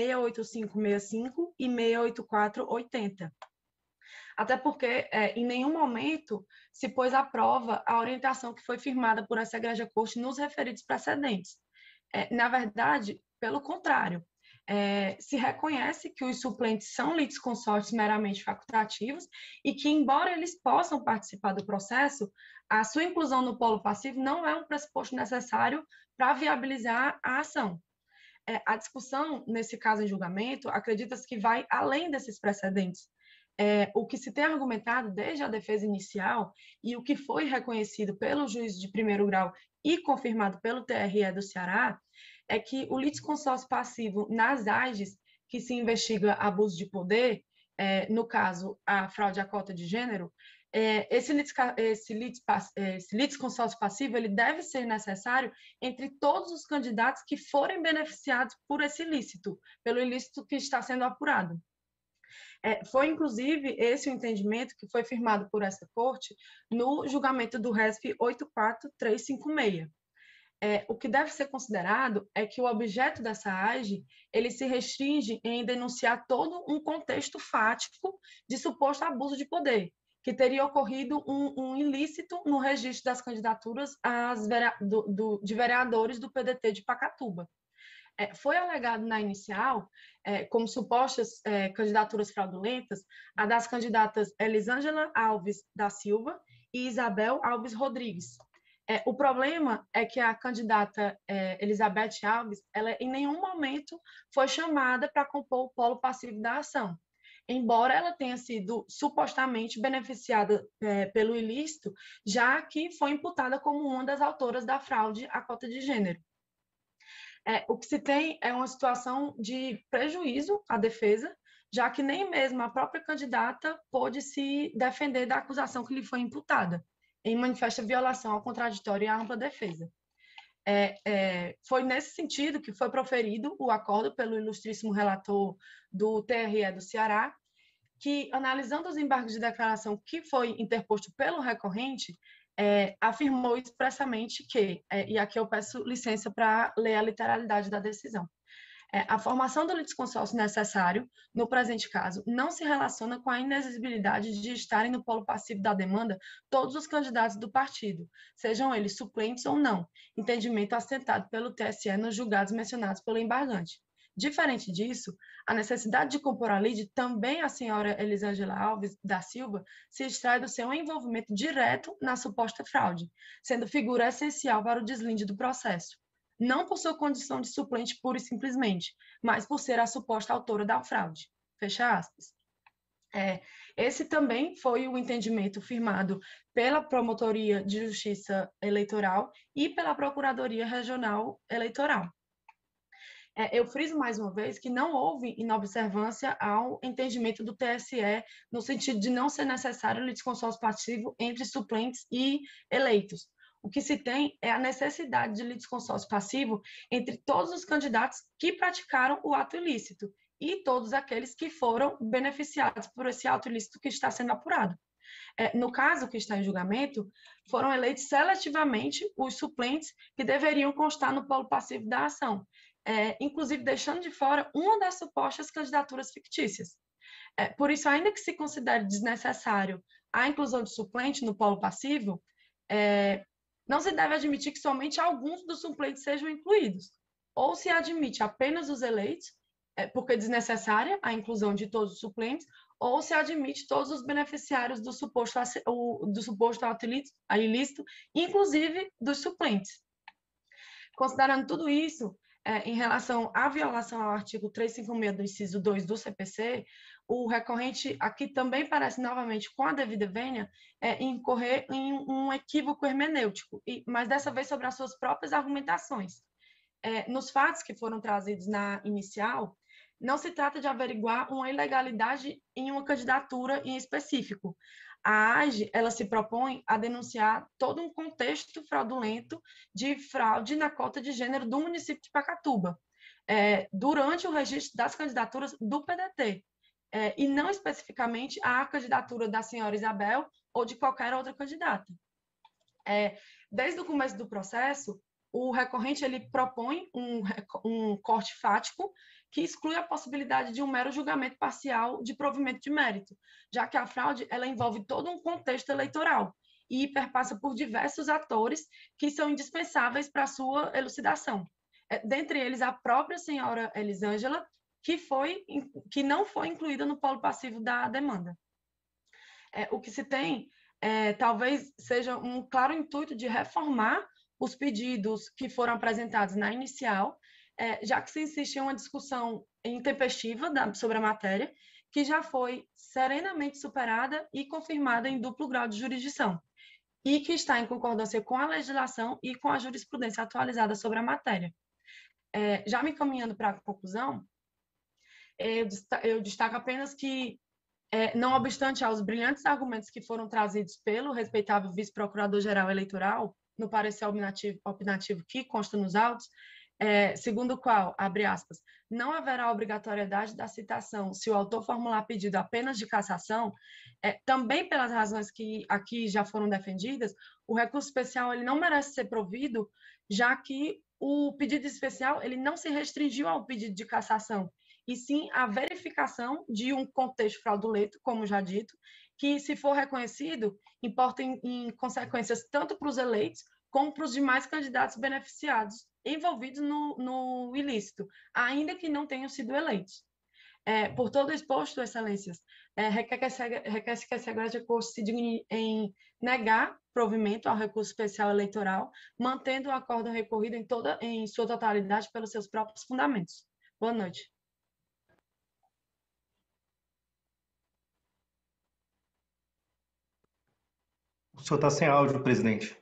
68565 e 68480. Até porque, em nenhum momento, se pôs à prova a orientação que foi firmada por essa egrégia corte nos referidos precedentes. Na verdade, pelo contrário, se reconhece que os suplentes são litisconsórcios meramente facultativos e que, embora eles possam participar do processo, a sua inclusão no polo passivo não é um pressuposto necessário para viabilizar a ação. A discussão, nesse caso em julgamento, acredita-se que vai além desses precedentes. O que se tem argumentado desde a defesa inicial e o que foi reconhecido pelo juiz de primeiro grau e confirmado pelo TRE do Ceará é que o litisconsórcio passivo nas AGEs que se investiga abuso de poder, no caso, a fraude à cota de gênero, esse litisconsórcio passivo ele deve ser necessário entre todos os candidatos que forem beneficiados por esse ilícito, pelo ilícito que está sendo apurado. Foi, inclusive, esse o entendimento que foi firmado por essa corte no julgamento do RESP 84356. O que deve ser considerado é que o objeto dessa AGE ele se restringe em denunciar todo um contexto fático de suposto abuso de poder, que teria ocorrido um ilícito no registro das candidaturas de vereadores do PDT de Pacatuba. Foi alegado na inicial, como supostas candidaturas fraudulentas, a das candidatas Elisângela Alves da Silva e Isabel Alves Rodrigues. O problema é que a candidata Elizabeth Alves, ela em nenhum momento foi chamada para compor o polo passivo da ação, embora ela tenha sido supostamente beneficiada pelo ilícito, já que foi imputada como uma das autoras da fraude à cota de gênero. O que se tem é uma situação de prejuízo à defesa, já que nem mesmo a própria candidata pôde se defender da acusação que lhe foi imputada, em manifesta violação ao contraditório e à ampla defesa. Foi nesse sentido que foi proferido o acordo pelo ilustríssimo relator do TRE do Ceará, que, analisando os embargos de declaração que foi interposto pelo recorrente, afirmou expressamente que, e aqui eu peço licença para ler a literalidade da decisão, a formação do litisconsórcio necessário, no presente caso, não se relaciona com a inexigibilidade de estarem no polo passivo da demanda todos os candidatos do partido, sejam eles suplentes ou não, entendimento assentado pelo TSE nos julgados mencionados pelo embargante. Diferente disso, a necessidade de compor a lide também a senhora Elisângela Alves da Silva se extrai do seu envolvimento direto na suposta fraude, sendo figura essencial para o deslinde do processo, não por sua condição de suplente pura e simplesmente, mas por ser a suposta autora da fraude. Fecha aspas. Esse também foi o entendimento firmado pela Promotoria de Justiça Eleitoral e pela Procuradoria Regional Eleitoral. Eu friso mais uma vez que não houve inobservância ao entendimento do TSE, no sentido de não ser necessário litisconsórcio passivo entre suplentes e eleitos. O que se tem é a necessidade de litisconsórcio passivo entre todos os candidatos que praticaram o ato ilícito e todos aqueles que foram beneficiados por esse ato ilícito que está sendo apurado. No caso que está em julgamento, foram eleitos seletivamente os suplentes que deveriam constar no polo passivo da ação, inclusive deixando de fora uma das supostas candidaturas fictícias. Por isso, ainda que se considere desnecessário a inclusão de suplente no polo passivo, não se deve admitir que somente alguns dos suplentes sejam incluídos. Ou se admite apenas os eleitos, porque é desnecessária a inclusão de todos os suplentes, ou se admite todos os beneficiários do suposto ato ilícito, inclusive dos suplentes. Considerando tudo isso, em relação à violação ao artigo 356 do inciso 2 do CPC, o recorrente aqui também parece novamente, com a devida vênia, incorrer em um equívoco hermenêutico, mas dessa vez sobre as suas próprias argumentações. Nos fatos que foram trazidos na inicial, não se trata de averiguar uma ilegalidade em uma candidatura em específico. A AGE, ela se propõe a denunciar todo um contexto fraudulento de fraude na cota de gênero do município de Pacatuba, durante o registro das candidaturas do PDT, e não especificamente a candidatura da senhora Isabel ou de qualquer outra candidata. Desde o começo do processo, o recorrente ele propõe um corte fático que exclui a possibilidade de um mero julgamento parcial de provimento de mérito, já que a fraude ela envolve todo um contexto eleitoral e perpassa por diversos atores que são indispensáveis para a sua elucidação. Dentre eles, a própria senhora Elisângela, que não foi incluída no polo passivo da demanda. O que se tem talvez seja um claro intuito de reformar os pedidos que foram apresentados na inicial, já que se insiste em uma discussão intempestiva sobre a matéria, que já foi serenamente superada e confirmada em duplo grau de jurisdição, e que está em concordância com a legislação e com a jurisprudência atualizada sobre a matéria. Já me encaminhando para a conclusão, eu destaco apenas que, não obstante aos brilhantes argumentos que foram trazidos pelo respeitável vice-procurador-geral eleitoral, no parecer opinativo que consta nos autos, segundo o qual, abre aspas, não haverá obrigatoriedade da citação se o autor formular pedido apenas de cassação, também pelas razões que aqui já foram defendidas, o recurso especial ele não merece ser provido, já que o pedido especial ele não se restringiu ao pedido de cassação, e sim à verificação de um contexto fraudulento, como já dito, que, se for reconhecido, importa em consequências tanto para os eleitos como para os demais candidatos beneficiados envolvidos no ilícito, ainda que não tenham sido eleitos. Por todo exposto, excelências, requer-se que essa Igreja se digne em negar provimento ao recurso especial eleitoral, mantendo o acórdão recorrido em sua totalidade pelos seus próprios fundamentos. Boa noite. O senhor está sem áudio, presidente.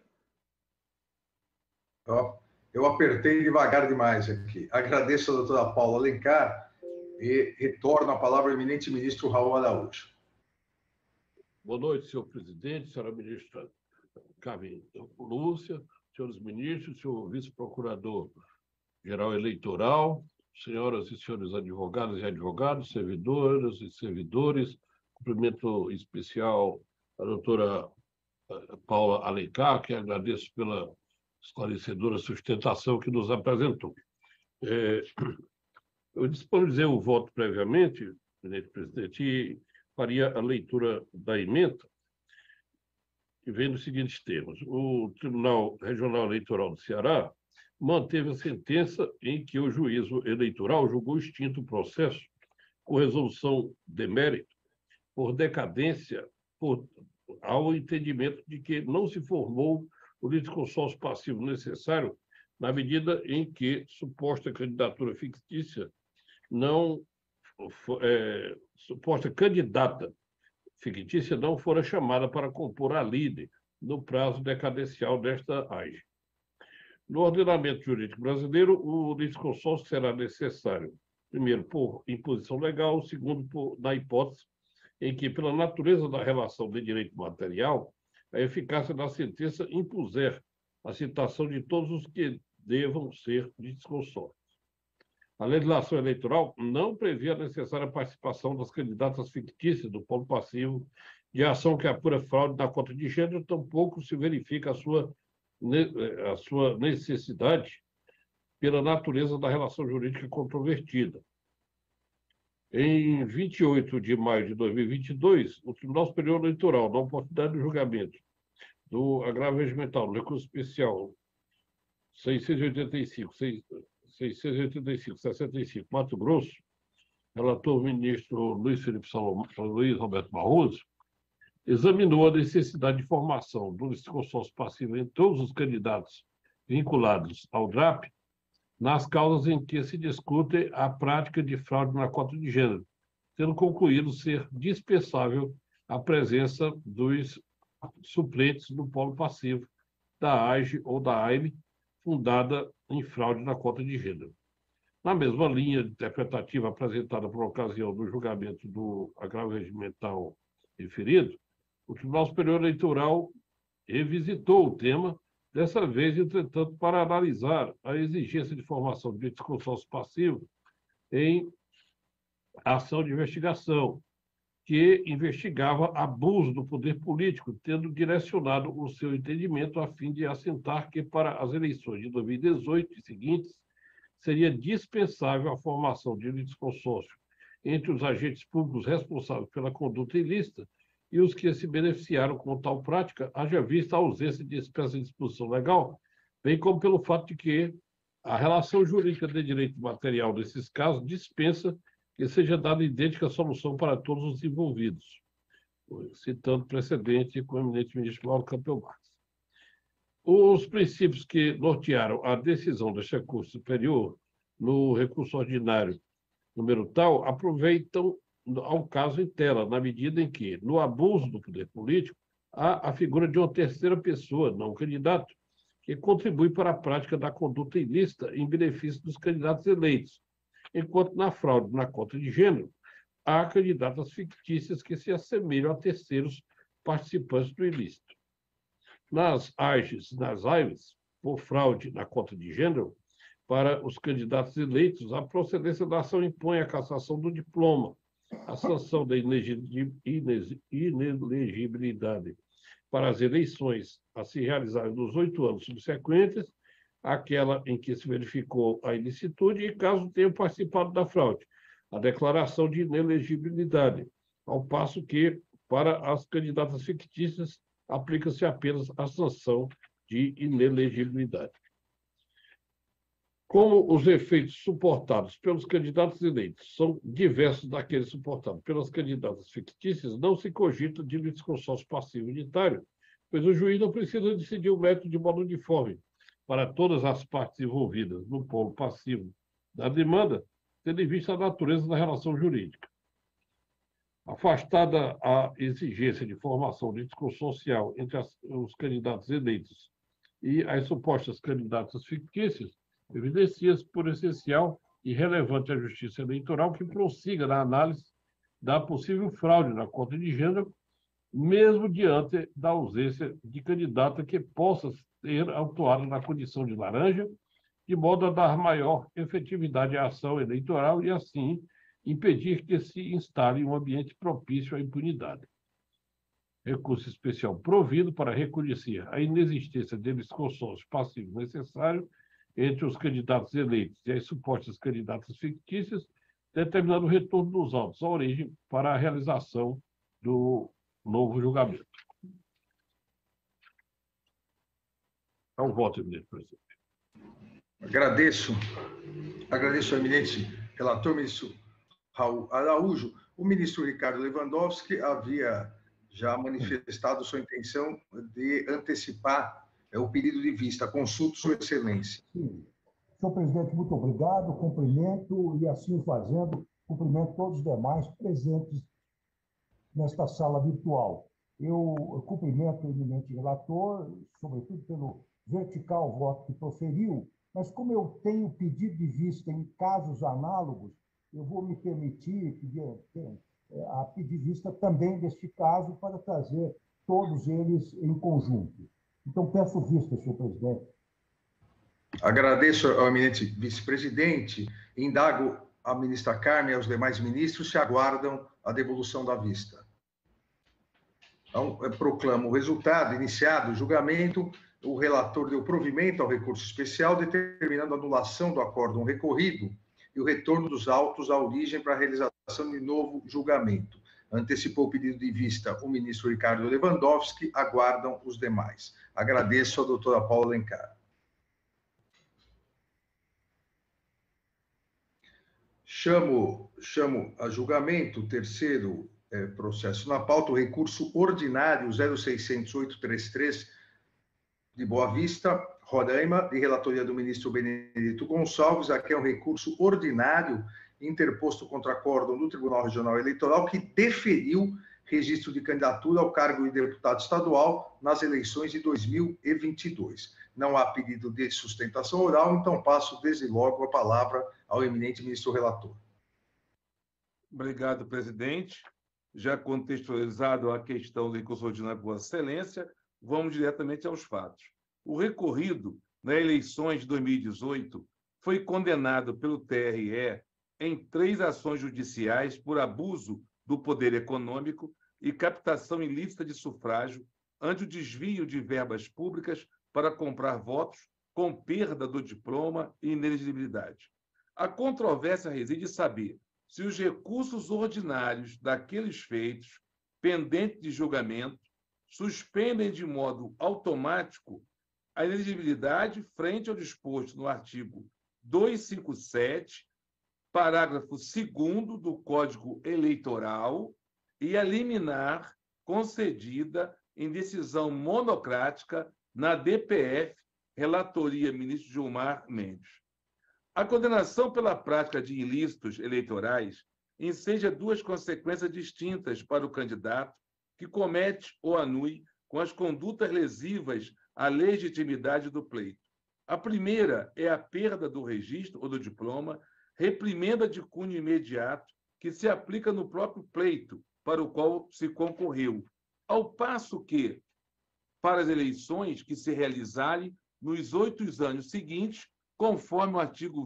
Eu apertei devagar demais aqui. Agradeço a doutora Paula Alencar e retorno a palavra ao eminente ministro Raul Araújo. Boa noite, senhor presidente, senhora ministra Carmen Lúcia, senhores ministros, senhor vice-procurador-geral eleitoral, senhoras e senhores advogadas e advogados, servidoras e servidores, cumprimento especial à doutora Paula Alencar, que agradeço pela esclarecedora sustentação que nos apresentou. Eu disponibilizei o voto previamente, presidente, e faria a leitura da emenda, que vem nos seguintes termos. O Tribunal Regional Eleitoral do Ceará manteve a sentença em que o juízo eleitoral julgou extinto o processo com resolução de mérito por decadência, ao entendimento de que não se formou o litisconsórcio passivo necessário na medida em que suposta candidatura fictícia suposta candidata fictícia não fora chamada para compor a lide no prazo decadencial desta AGE. No ordenamento jurídico brasileiro, o litisconsórcio será necessário, primeiro, por imposição legal, segundo, na hipótese em que, pela natureza da relação de direito material, a eficácia da sentença impuser a citação de todos os que devam ser litisconsórcios. A legislação eleitoral não previa a necessária participação das candidatas fictícias do polo passivo de ação que apura fraude na cota de gênero, tampouco se verifica a sua necessidade pela natureza da relação jurídica controvertida. Em 28 de maio de 2022, o Tribunal Superior Eleitoral, na oportunidade do julgamento do agravo regimental do recurso especial 685-65, Mato Grosso, relator o ministro Luiz Roberto Barroso, examinou a necessidade de formação do consórcio passivo em todos os candidatos vinculados ao DRAP nas causas em que se discute a prática de fraude na cota de gênero, tendo concluído ser dispensável a presença dos suplentes no polo passivo da AGE ou da AIME, fundada em fraude na cota de gênero. Na mesma linha interpretativa apresentada por ocasião do julgamento do agravo regimental referido, o Tribunal Superior Eleitoral revisitou o tema, dessa vez, entretanto, para analisar a exigência de formação de consórcio passivo em ação de investigação, que investigava abuso do poder político, tendo direcionado o seu entendimento a fim de assentar que, para as eleições de 2018 e seguintes, seria dispensável a formação de litisconsórcio entre os agentes públicos responsáveis pela conduta ilícita e os que se beneficiaram com tal prática, haja vista a ausência de espécie de disposição legal, bem como pelo fato de que a relação jurídica de direito material desses casos dispensa que seja dada idêntica solução para todos os envolvidos, citando precedente com o eminente ministro Mauro Campbell Marques. Os princípios que nortearam a decisão deste recurso superior no recurso ordinário número tal aproveitam ao caso em tela, na medida em que, no abuso do poder político, há a figura de uma terceira pessoa, não candidato, que contribui para a prática da conduta ilícita em benefício dos candidatos eleitos, enquanto na fraude na cota de gênero, há candidatas fictícias que se assemelham a terceiros participantes do ilícito. Nas AGEs, nas AIVES, por fraude na cota de gênero, para os candidatos eleitos, a procedência da ação impõe a cassação do diploma, a sanção da inelegibilidade para as eleições a se realizarem nos 8 anos subsequentes, aquela em que se verificou a ilicitude e, caso tenham participado da fraude, a declaração de inelegibilidade, ao passo que, para as candidatas fictícias, aplica-se apenas a sanção de inelegibilidade. Como os efeitos suportados pelos candidatos eleitos são diversos daqueles suportados pelas candidatas fictícias, não se cogita de litisconsórcio passivo unitário, pois o juiz não precisa decidir o mérito de modo uniforme para todas as partes envolvidas no polo passivo da demanda, tendo em vista a natureza da relação jurídica. Afastada a exigência de formação de litisconsórcio entre os candidatos eleitos e as supostas candidatas fictícias, evidencia-se por essencial e relevante à Justiça Eleitoral que prossiga na análise da possível fraude na cota de gênero, mesmo diante da ausência de candidata que possa ter atuado na condição de laranja, de modo a dar maior efetividade à ação eleitoral e, assim, impedir que se instale um ambiente propício à impunidade. Recurso especial provido para reconhecer a inexistência deles consórcio passivo necessário entre os candidatos eleitos e as supostas candidatas fictícias, determinando o retorno dos autos à origem para a realização do novo julgamento. É um voto, eminente presidente. Agradeço ao eminente relator, ministro Raul Araújo. O ministro Ricardo Lewandowski havia já manifestado sua intenção de antecipar o pedido de vista. Consulto, Sua Excelência. Sim. Senhor presidente, muito obrigado. Cumprimento e, assim fazendo, cumprimento todos os demais presentes nesta sala virtual. Eu cumprimento o eminente relator, sobretudo pelo vertical voto que proferiu, mas como eu tenho pedido de vista em casos análogos, eu vou me permitir a pedir vista também deste caso para trazer todos eles em conjunto. Então, peço vista, senhor presidente. Agradeço ao eminente vice-presidente, indago à ministra Carmen e aos demais ministros se aguardam a devolução da vista. Então, proclamo o resultado. Iniciado o julgamento, o relator deu provimento ao recurso especial, determinando a anulação do acórdão recorrido e o retorno dos autos à origem para a realização de novo julgamento. Antecipou o pedido de vista o ministro Ricardo Lewandowski, aguardam os demais. Agradeço à doutora Paula Alencar. Chamo a julgamento o terceiro processo na pauta, o recurso ordinário 060833 de Boa Vista, Roraima, de relatoria do ministro Benedito Gonçalves. Aqui é um recurso ordinário interposto contra acórdão do Tribunal Regional Eleitoral que deferiu registro de candidatura ao cargo de deputado estadual nas eleições de 2022. Não há pedido de sustentação oral, então passo desde logo a palavra ao eminente ministro relator. Obrigado, presidente. Já contextualizado a questão do recurso ordinário por excelência, vamos diretamente aos fatos. O recorrido nas eleições de 2018 foi condenado pelo TRE em 3 ações judiciais por abuso do poder econômico e captação ilícita de sufrágio ante o desvio de verbas públicas para comprar votos com perda do diploma e inelegibilidade. A controvérsia reside em saber se os recursos ordinários daqueles feitos, pendentes de julgamento, suspendem de modo automático a inelegibilidade frente ao disposto no artigo 257, parágrafo 2º do Código Eleitoral e a liminar concedida em decisão monocrática na DPF, relatoria ministro Gilmar Mendes. A condenação pela prática de ilícitos eleitorais enseja 2 consequências distintas para o candidato que comete ou anui com as condutas lesivas à legitimidade do pleito. A primeira é a perda do registro ou do diploma, reprimenda de cunho imediato que se aplica no próprio pleito para o qual se concorreu, ao passo que, para as eleições que se realizarem nos 8 anos seguintes, conforme o artigo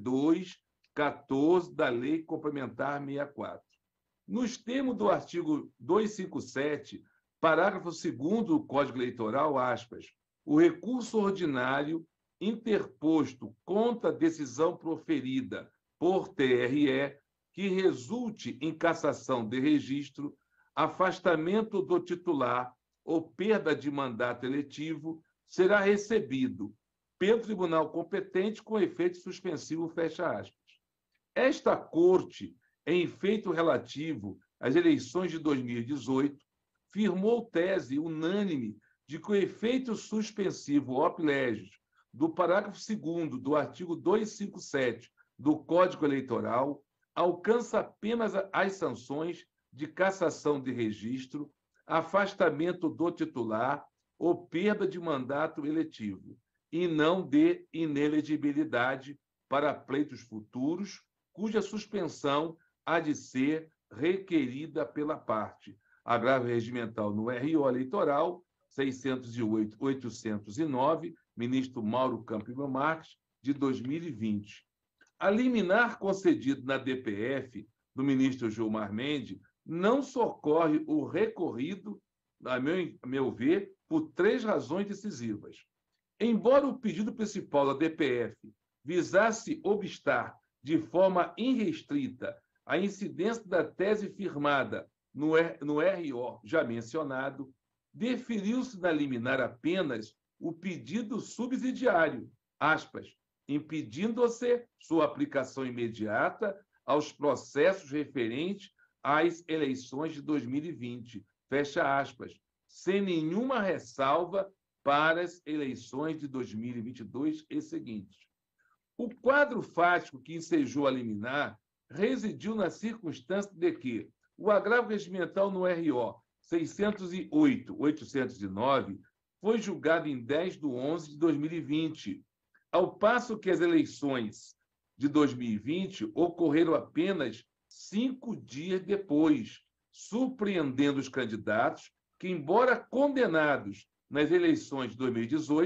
22.14 da Lei Complementar 64. Nos termos do artigo 257, parágrafo 2º do Código Eleitoral, aspas, o recurso ordinário interposto contra a decisão proferida por TRE que resulte em cassação de registro, afastamento do titular ou perda de mandato eletivo será recebido pelo tribunal competente com efeito suspensivo, fecha aspas. Esta Corte, em efeito relativo às eleições de 2018, firmou tese unânime de que o efeito suspensivo op legis do parágrafo 2º do artigo 257 do Código Eleitoral alcança apenas as sanções de cassação de registro, afastamento do titular ou perda de mandato eletivo, e não de inelegibilidade para pleitos futuros, cuja suspensão há de ser requerida pela parte. Agravo regimental no RO eleitoral, 608-809, ministro Mauro Campos Marques, de 2020. A liminar concedido na DPF do ministro Gilmar Mendes não socorre o recorrido, a meu ver, por 3 razões decisivas. Embora o pedido principal da DPF visasse obstar de forma irrestrita a incidência da tese firmada no RO já mencionado, deferiu-se na liminar apenas o pedido subsidiário, aspas, impedindo-se sua aplicação imediata aos processos referentes às eleições de 2020, fecha aspas, sem nenhuma ressalva para as eleições de 2022 e seguintes. O quadro fático que ensejou a liminar residiu na circunstância de que o agravo regimental no RO 608-809 foi julgado em 10/11 de 2020, ao passo que as eleições de 2020 ocorreram apenas 5 dias depois, surpreendendo os candidatos que, embora condenados nas eleições de 2018,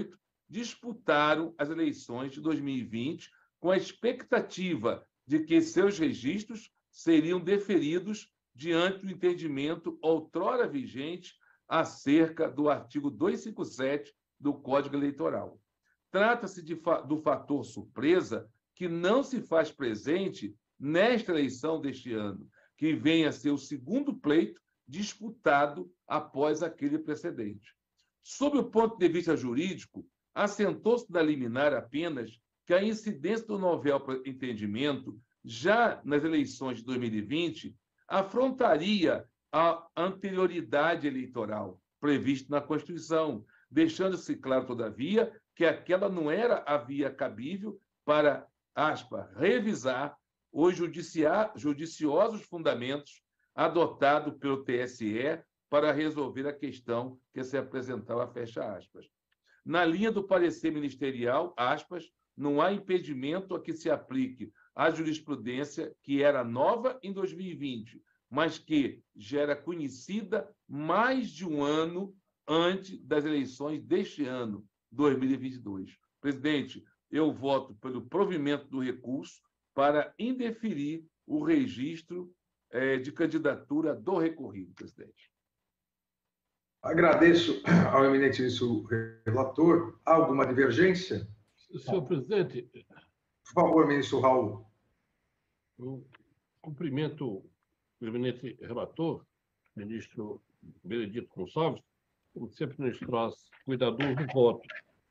disputaram as eleições de 2020 com a expectativa de que seus registros seriam deferidos diante do entendimento outrora vigente acerca do artigo 257 do Código Eleitoral. Trata-se do fator surpresa que não se faz presente nesta eleição deste ano, que vem a ser o segundo pleito disputado após aquele precedente. Sob o ponto de vista jurídico, assentou-se na liminar apenas que a incidência do novel entendimento, já nas eleições de 2020, afrontaria a anterioridade eleitoral prevista na Constituição, deixando-se claro, todavia, que aquela não era a via cabível para, aspas, revisar os judiciosos fundamentos adotados pelo TSE para resolver a questão que se apresentava, fecha aspas. Na linha do parecer ministerial, aspas, não há impedimento a que se aplique a jurisprudência que era nova em 2020, mas que já era conhecida mais de um ano antes das eleições deste ano, 2022. Presidente, eu voto pelo provimento do recurso para indeferir o registro de candidatura do recorrido, presidente. Agradeço ao eminente ministro relator. Há alguma divergência? Senhor presidente, por favor, ministro Raul. Eu cumprimento o eminente relator, ministro Benedito Gonçalves, como sempre nos traz cuidadoso do voto.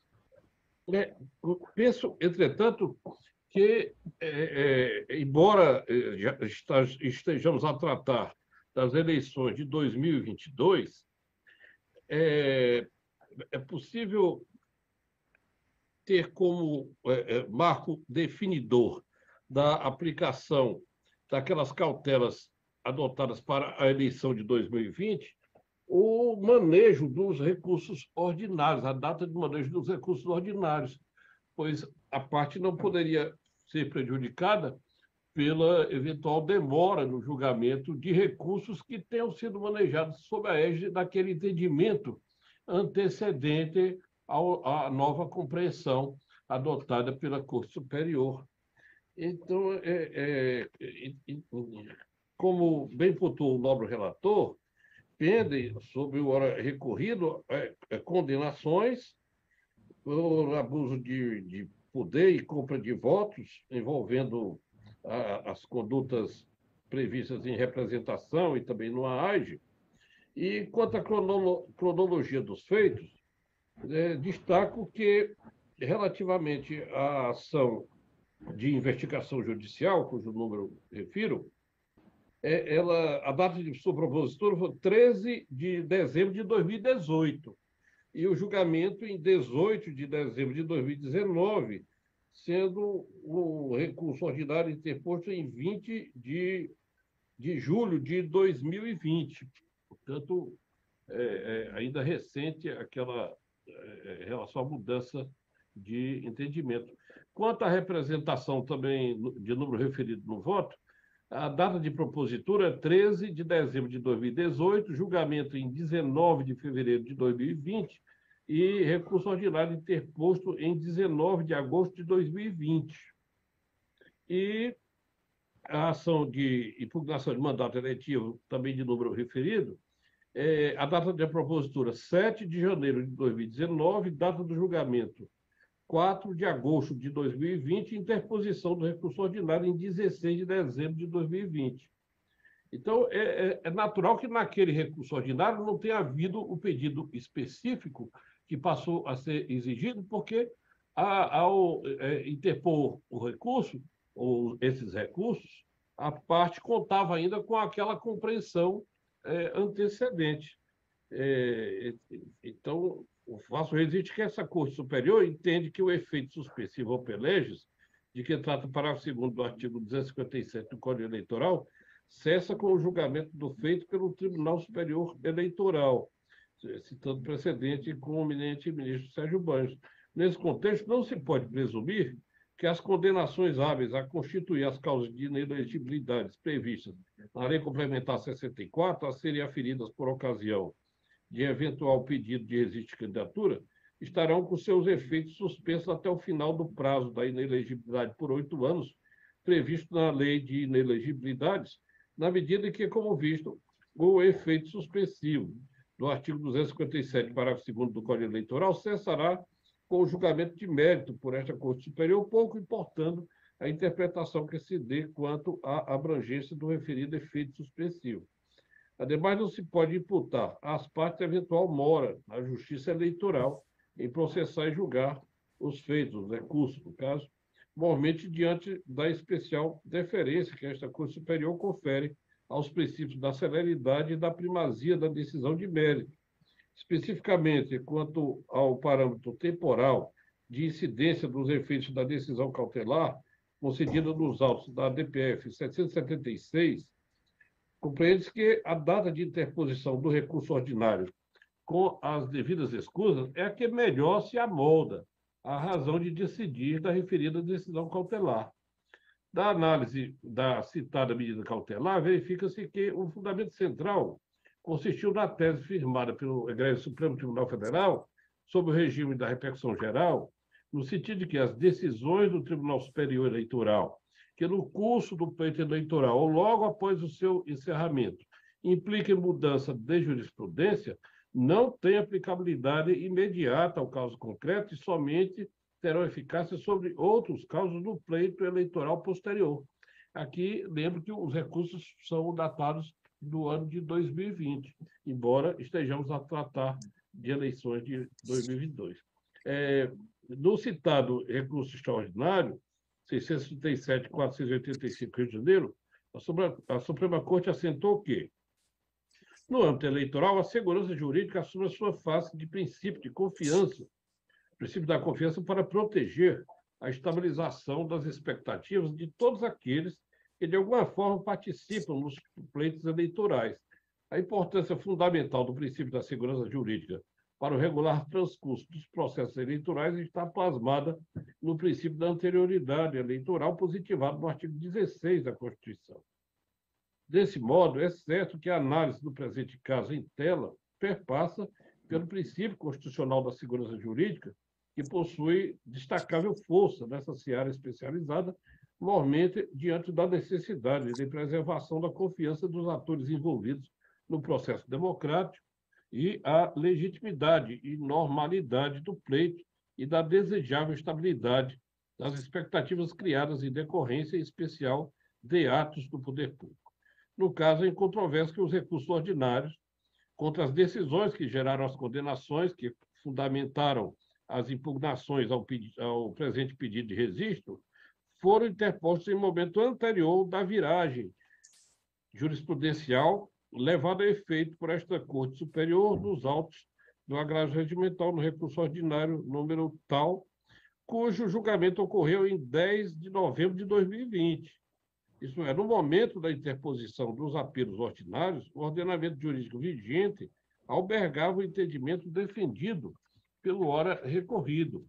Penso, entretanto, que, embora já estejamos a tratar das eleições de 2022, é possível ter como marco definidor da aplicação daquelas cautelas adotadas para a eleição de 2020 o manejo dos recursos ordinários, a data de manejo dos recursos ordinários, pois a parte não poderia ser prejudicada pela eventual demora no julgamento de recursos que tenham sido manejados sob a égide daquele entendimento antecedente à nova compreensão adotada pela Corte Superior. Então, como bem pontuou o nobre relator, pendem sobre o ora recorrido condenações por abuso de poder e compra de votos, envolvendo as condutas previstas em representação e também no AAIGE. E quanto à cronologia dos feitos, destaco que, relativamente à ação de investigação judicial, cujo número refiro, a data de sua propositura foi 13 de dezembro de 2018 e o julgamento em 18 de dezembro de 2019, sendo o recurso ordinário interposto em 20 de julho de 2020. Portanto, ainda recente aquela relação à mudança de entendimento. Quanto à representação também de número referido no voto, a data de propositura é 13 de dezembro de 2018, julgamento em 19 de fevereiro de 2020 e recurso ordinário interposto em 19 de agosto de 2020. E a ação de impugnação de mandato eletivo, também de número referido, a data de propositura 7 de janeiro de 2019, data do julgamento 4 de agosto de 2020, interposição do recurso ordinário em 16 de dezembro de 2020. Então, é natural que naquele recurso ordinário não tenha havido o pedido específico que passou a ser exigido, porque ao interpor o recurso, ou esses recursos, a parte contava ainda com aquela compreensão antecedente. Então, faço resiste que essa Corte Superior entende que o efeito suspensivo oper legis, de que trata o parágrafo 2º do artigo 257 do Código Eleitoral, cessa com o julgamento do feito pelo Tribunal Superior Eleitoral, citando precedente com o eminente ministro Sérgio Banhos. Nesse contexto, não se pode presumir que as condenações hábeis a constituir as causas de inelegibilidades previstas na Lei Complementar 64 a serem aferidas por ocasião de eventual pedido de registro de candidatura estarão com seus efeitos suspensos até o final do prazo da inelegibilidade por 8 anos, previsto na Lei de Inelegibilidades, na medida em que, como visto, o efeito suspensivo do artigo 257, parágrafo 2º do Código Eleitoral, cessará com o julgamento de mérito por esta Corte Superior, pouco importando a interpretação que se dê quanto à abrangência do referido efeito suspensivo. Ademais, não se pode imputar às partes eventual mora na Justiça Eleitoral em processar e julgar os feitos, os recursos, no caso, mormente diante da especial deferência que esta Corte Superior confere aos princípios da celeridade e da primazia da decisão de mérito. Especificamente, quanto ao parâmetro temporal de incidência dos efeitos da decisão cautelar, concedida nos autos da DPF 776, compreende-se que a data de interposição do recurso ordinário com as devidas escusas é a que melhor se amolda à razão de decidir da referida decisão cautelar. Da análise da citada medida cautelar, verifica-se que o fundamento central consistiu na tese firmada pelo Egrégio Supremo Tribunal Federal sobre o regime da repercussão geral, no sentido de que as decisões do Tribunal Superior Eleitoral, que no curso do pleito eleitoral ou logo após o seu encerramento impliquem mudança de jurisprudência, não têm aplicabilidade imediata ao caso concreto e somente terão eficácia sobre outros casos do pleito eleitoral posterior. Aqui, lembro que os recursos são datados do ano de 2020, embora estejamos a tratar de eleições de 2022. No citado recurso extraordinário, 637.485, Rio de Janeiro, a Suprema Corte assentou que, no âmbito eleitoral, a segurança jurídica assume a sua face de princípio de confiança, princípio da confiança para proteger a estabilização das expectativas de todos aqueles que, de alguma forma, participam nos pleitos eleitorais. A importância fundamental do princípio da segurança jurídica para o regular transcurso dos processos eleitorais está plasmada no princípio da anterioridade eleitoral positivado no artigo 16 da Constituição. Desse modo, é certo que a análise do presente caso em tela perpassa pelo princípio constitucional da segurança jurídica, que possui destacável força nessa seara especializada, mormente diante da necessidade de preservação da confiança dos atores envolvidos no processo democrático e a legitimidade e normalidade do pleito e da desejável estabilidade das expectativas criadas em decorrência em especial de atos do poder público. No caso, é incontroverso que os recursos ordinários contra as decisões que geraram as condenações, que fundamentaram as impugnações ao presente pedido de registro, foram interpostos em momento anterior da viragem jurisprudencial levada a efeito por esta Corte Superior nos autos do agravo regimental no recurso ordinário número tal, cujo julgamento ocorreu em 10 de novembro de 2020. Isso é, no momento da interposição dos apelos ordinários, o ordenamento jurídico vigente albergava o entendimento defendido pelo ora recorrido,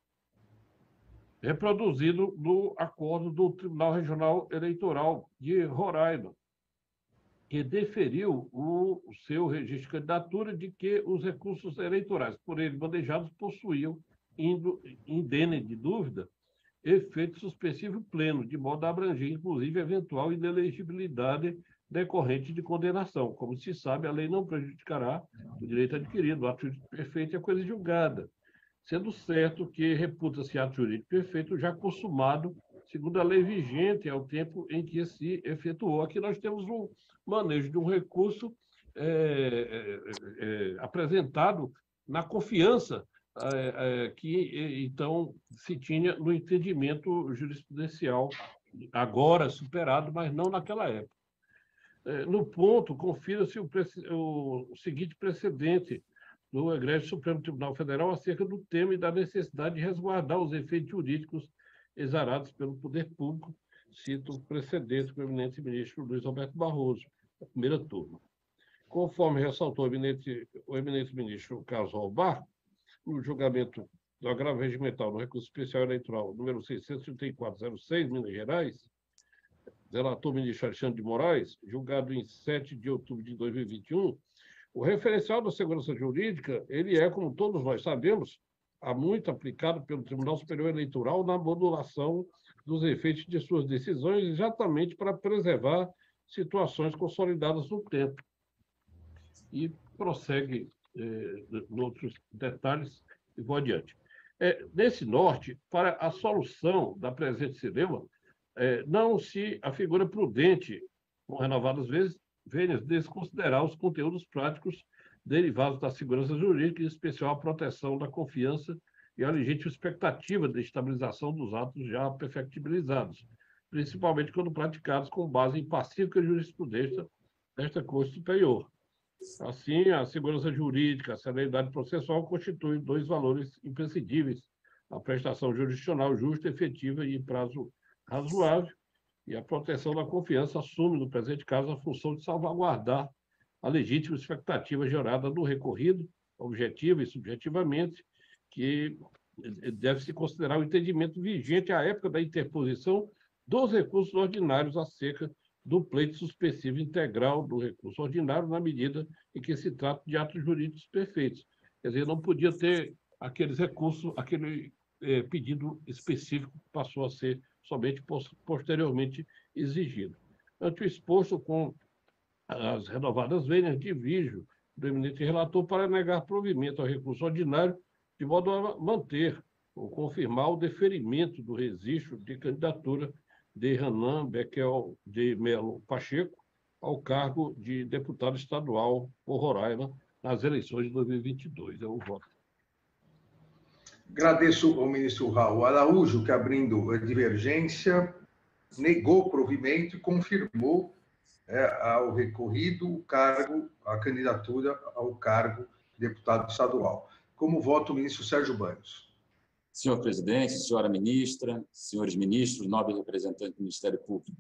reproduzido no acordo do Tribunal Regional Eleitoral de Roraima, que deferiu o seu registro de candidatura de que os recursos eleitorais por ele manejados possuíam, indene de dúvida, efeito suspensivo pleno, de modo a abranger, inclusive, eventual inelegibilidade decorrente de condenação. Como se sabe, a lei não prejudicará o direito adquirido, o ato jurídico perfeito é coisa julgada, sendo certo que reputa-se ato jurídico perfeito já consumado, segundo a lei vigente, ao tempo em que se efetuou. Aqui nós temos um manejo de um recurso apresentado na confiança que, então, se tinha no entendimento jurisprudencial, agora superado, mas não naquela época. No ponto, confira-se o seguinte precedente do Egrégio Supremo Tribunal Federal acerca do tema e da necessidade de resguardar os efeitos jurídicos exarados pelo poder público, cito o precedente do eminente ministro Luiz Roberto Barroso, da primeira turma. Conforme ressaltou o eminente ministro Carlos Alvar, no julgamento do agravo regimental no recurso especial eleitoral número 634/06, Minas Gerais, relator ministro Alexandre de Moraes, julgado em 7 de outubro de 2021, o referencial da segurança jurídica, ele é, como todos nós sabemos, há muito aplicado pelo Tribunal Superior Eleitoral na modulação dos efeitos de suas decisões, exatamente para preservar situações consolidadas no tempo. E prossegue outros detalhes e vou adiante. Nesse norte, para a solução da presente dilema, não se afigura prudente, com renovadas vênias, desconsiderar os conteúdos práticos derivados da segurança jurídica, em especial a proteção da confiança e a legítima expectativa de estabilização dos atos já perfectibilizados, principalmente quando praticados com base em pacífica jurisprudência desta Corte Superior. Assim, a segurança jurídica, a celeridade processual constituem dois valores imprescindíveis: a prestação jurisdicional justa, efetiva e em prazo razoável, e a proteção da confiança assume, no presente caso, a função de salvaguardar a legítima expectativa gerada no recorrido, objetiva e subjetivamente, que deve-se considerar o entendimento vigente à época da interposição dos recursos ordinários acerca do pleito suspensivo integral do recurso ordinário, na medida em que se trata de atos jurídicos perfeitos. Quer dizer, não podia ter aqueles recursos, aquele pedido específico que passou a ser somente posteriormente exigido. Ante o exposto, com as renovadas vênias, divirjo do eminente relator para negar provimento ao recurso ordinário, de modo a manter ou confirmar o deferimento do registro de candidatura de Renan Bequel de Melo Pacheco ao cargo de deputado estadual por Roraima nas eleições de 2022. É o voto. Agradeço ao ministro Raul Araújo, que, abrindo a divergência, negou provimento e confirmou ao recorrido o cargo, a candidatura ao cargo de deputado estadual. Como vota o ministro Sérgio Banhos? Senhor presidente, senhora ministra, senhores ministros, nobre representante do Ministério Público.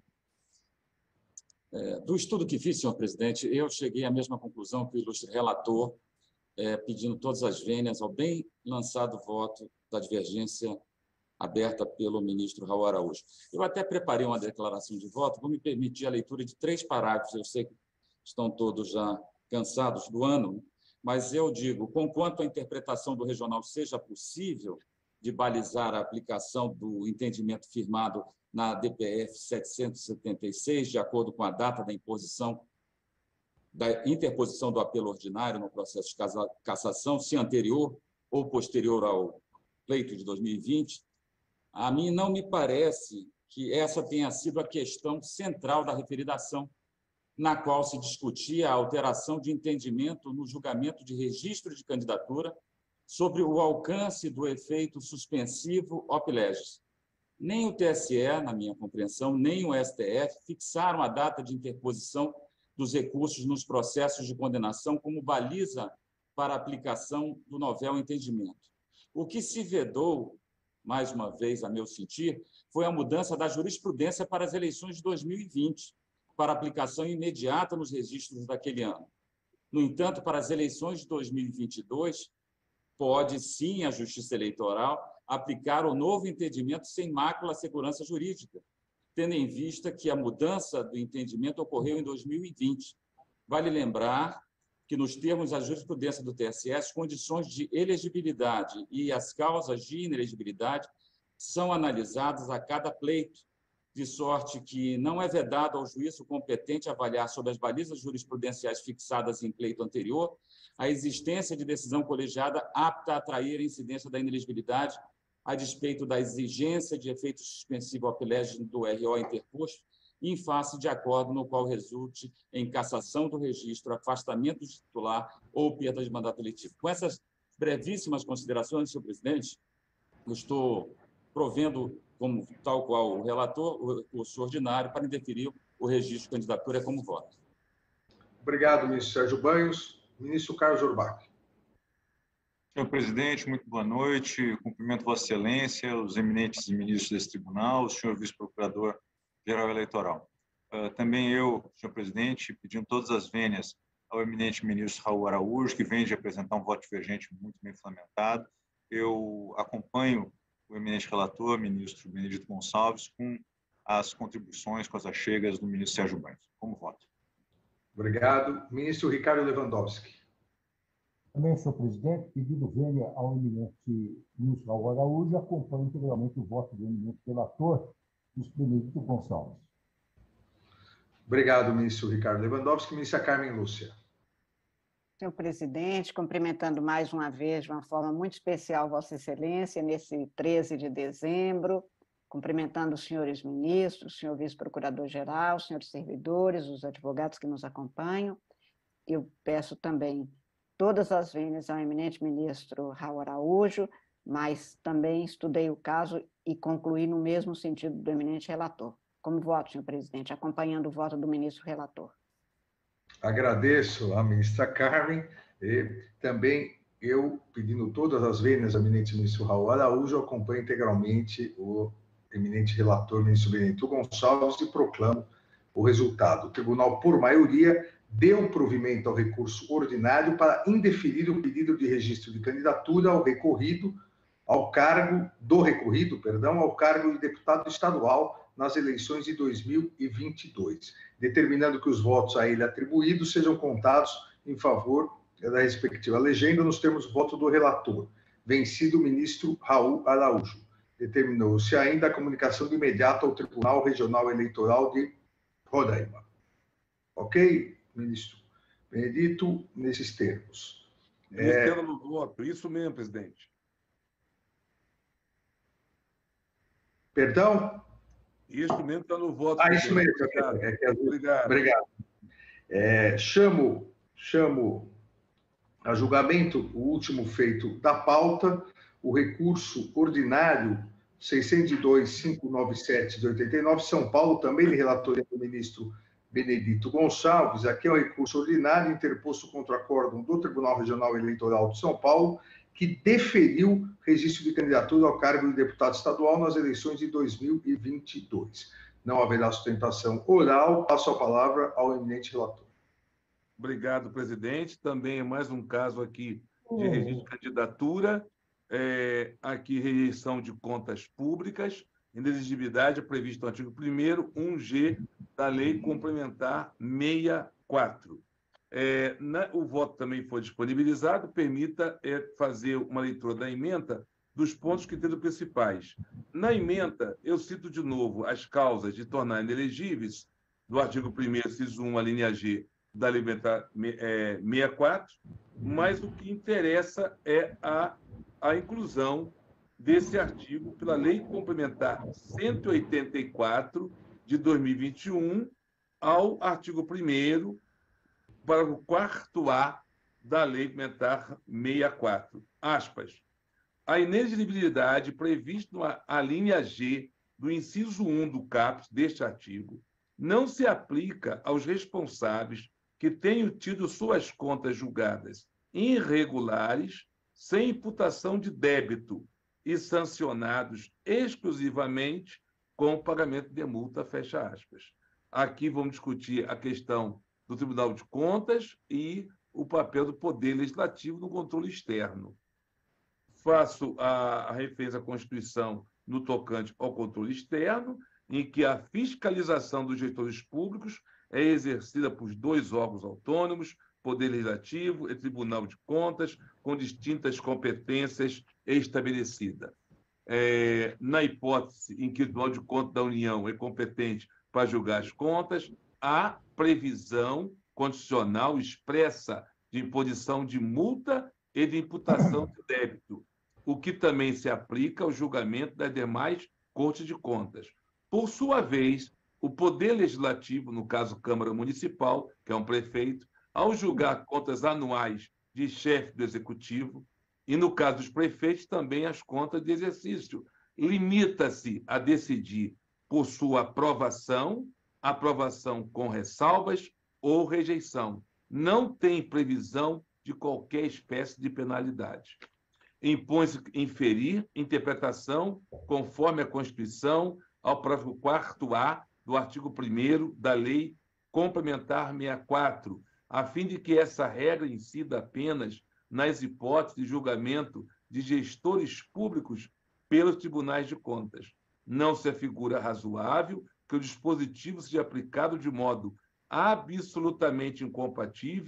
Do estudo que fiz, senhor presidente, eu cheguei à mesma conclusão que o ilustre relator, pedindo todas as vênias ao bem lançado voto da divergência aberta pelo ministro Raul Araújo. Eu até preparei uma declaração de voto, vou me permitir a leitura de 3 parágrafos, eu sei que estão todos já cansados do ano, mas eu digo, conquanto a interpretação do regional seja possível de balizar a aplicação do entendimento firmado na DPF 776, de acordo com a data da interposição do apelo ordinário no processo de cassação, se anterior ou posterior ao pleito de 2020, a mim não me parece que essa tenha sido a questão central da referida ação, na qual se discutia a alteração de entendimento no julgamento de registro de candidatura sobre o alcance do efeito suspensivo op legis. Nem o TSE, na minha compreensão, nem o STF fixaram a data de interposição dos recursos nos processos de condenação como baliza para a aplicação do novel entendimento. O que se vedou, mais uma vez, a meu sentir, foi a mudança da jurisprudência para as eleições de 2020, para aplicação imediata nos registros daquele ano. No entanto, para as eleições de 2022, pode, sim, a Justiça Eleitoral aplicar o novo entendimento sem mácula à segurança jurídica, tendo em vista que a mudança do entendimento ocorreu em 2020. Vale lembrar que, nos termos da jurisprudência do TSE, as condições de elegibilidade e as causas de inelegibilidade são analisadas a cada pleito, de sorte que não é vedado ao juízo competente avaliar sobre as balizas jurisprudenciais fixadas em pleito anterior a existência de decisão colegiada apta a atrair a incidência da inelegibilidade, a despeito da exigência de efeito suspensivo op legis do RO interposto, em face de acordo no qual resulte em cassação do registro, afastamento do titular ou perda de mandato eletivo. Com essas brevíssimas considerações, senhor presidente, eu estou provendo, como tal qual o relator, o recurso ordinário para indeferir o registro de candidatura como voto. Obrigado, ministro Sérgio Banhos. Ministro Carlos Orbach. Senhor presidente, muito boa noite. Cumprimento Vossa Excelência, os eminentes ministros desse tribunal, o senhor vice-procurador-geral eleitoral. Também eu, senhor presidente, pedindo todas as vênias ao eminente ministro Raul Araújo, que vem de apresentar um voto divergente muito bem fundamentado. Eu acompanho o eminente relator, ministro Benedito Gonçalves, com as contribuições, com as achegas do ministro Sérgio Banhos. Como voto? Obrigado. Ministro Ricardo Lewandowski. Também, senhor presidente, pedido venha ao eminente ministro Raul Araújo e acompanhe integralmente o voto do eminente relator, ministro Benedito Gonçalves. Obrigado, ministro Ricardo Lewandowski. Ministra Carmen Lúcia. Senhor presidente, cumprimentando mais uma vez, de uma forma muito especial, Vossa Excelência, nesse 13 de dezembro, cumprimentando os senhores ministros, o senhor vice-procurador-geral, os senhores servidores, os advogados que nos acompanham. Eu peço também todas as vênias ao eminente ministro Raul Araújo, mas também estudei o caso e concluí no mesmo sentido do eminente relator. Como voto, senhor presidente, acompanhando o voto do ministro relator. Agradeço à ministra Carmen e também eu, pedindo todas as vênias ao eminente ministro Raul Araújo, acompanho integralmente o eminente relator, ministro Benedito Gonçalves, e proclamo o resultado. O tribunal, por maioria, deu provimento ao recurso ordinário para indeferir o pedido de registro de candidatura ao cargo de deputado estadual nas eleições de 2022, determinando que os votos a ele atribuídos sejam contados em favor da respectiva legenda nos termos do voto do relator, vencido o ministro Raul Araújo. Determinou-se ainda a comunicação de imediato ao Tribunal Regional Eleitoral de Roraima. Ok, ministro Benedito, nesses termos. No voto, isso mesmo, presidente. Perdão? Isso mesmo está no voto. Isso mesmo. Obrigado. Obrigado. Chamo a julgamento o último feito da pauta, o recurso ordinário 602.597 de 89, São Paulo, também de relatoria do ministro Benedito Gonçalves. Aqui é o recurso ordinário interposto contra o acórdão do Tribunal Regional Eleitoral de São Paulo, que deferiu registro de candidatura ao cargo de deputado estadual nas eleições de 2022. Não haverá sustentação oral. Passo a palavra ao eminente relator. Obrigado, presidente. Também é mais um caso aqui de registro de candidatura. Aqui, rejeição de contas públicas, inelegibilidade prevista no artigo 1º, 1G da Lei Complementar 64. O voto também foi disponibilizado, permita fazer uma leitura da ementa dos pontos que têm principais. Na ementa, eu cito de novo as causas de tornar inelegíveis do artigo 1º, inciso 1, a linha G da Lei Complementar 64, mas o que interessa é a inclusão desse artigo pela Lei Complementar 184 de 2021 ao artigo 1º, parágrafo 4º da Lei Complementar 64. Aspas. A inelegibilidade prevista na linha G do inciso 1 do caput deste artigo não se aplica aos responsáveis que tenham tido suas contas julgadas irregulares, sem imputação de débito e sancionados exclusivamente com o pagamento de multa, fecha aspas. Aqui vamos discutir a questão do Tribunal de Contas e o papel do Poder Legislativo no controle externo. Faço a referência à Constituição no tocante ao controle externo, em que a fiscalização dos gestores públicos é exercida por dois órgãos autônomos, Poder Legislativo e Tribunal de Contas, com distintas competências estabelecidas. Na hipótese em que o Tribunal de Contas da União é competente para julgar as contas, há previsão constitucional expressa de imposição de multa e de imputação de débito, o que também se aplica ao julgamento das demais Cortes de Contas. Por sua vez, o Poder Legislativo, no caso Câmara Municipal, que é um prefeito, ao julgar contas anuais de chefe do Executivo, e no caso dos prefeitos, também as contas de exercício, limita-se a decidir por sua aprovação com ressalvas ou rejeição. Não tem previsão de qualquer espécie de penalidade. Impõe-se inferir interpretação conforme a Constituição ao parágrafo 4º do artigo 1º da Lei Complementar 64, a fim de que essa regra incida apenas nas hipóteses de julgamento de gestores públicos pelos tribunais de contas. Não se afigura razoável que o dispositivo seja aplicado de modo absolutamente incompatível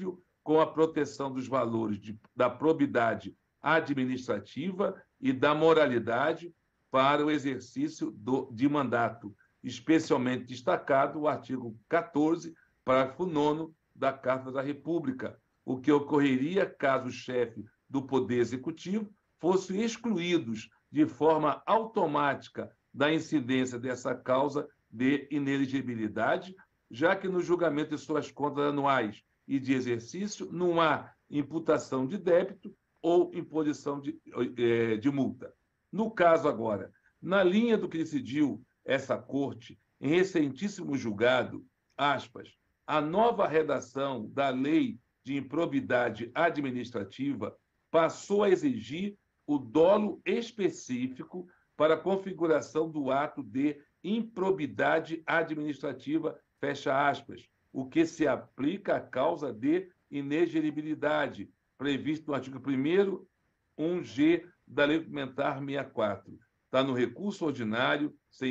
com a proteção dos valores da probidade administrativa e da moralidade para o exercício de mandato, especialmente destacado o artigo 14, parágrafo 9º da Carta da República, o que ocorreria caso o chefe do Poder Executivo fossem excluídos de forma automática da incidência dessa causa de inelegibilidade, já que no julgamento de suas contas anuais e de exercício não há imputação de débito ou imposição de multa. No caso agora, na linha do que decidiu essa Corte, em recentíssimo julgado, aspas, a nova redação da Lei de Improbidade Administrativa passou a exigir o dolo específico para a configuração do ato de improbidade administrativa, fecha aspas, o que se aplica à causa de inelegibilidade, previsto no artigo 1º, 1G da Lei Complementar 64. Está no recurso ordinário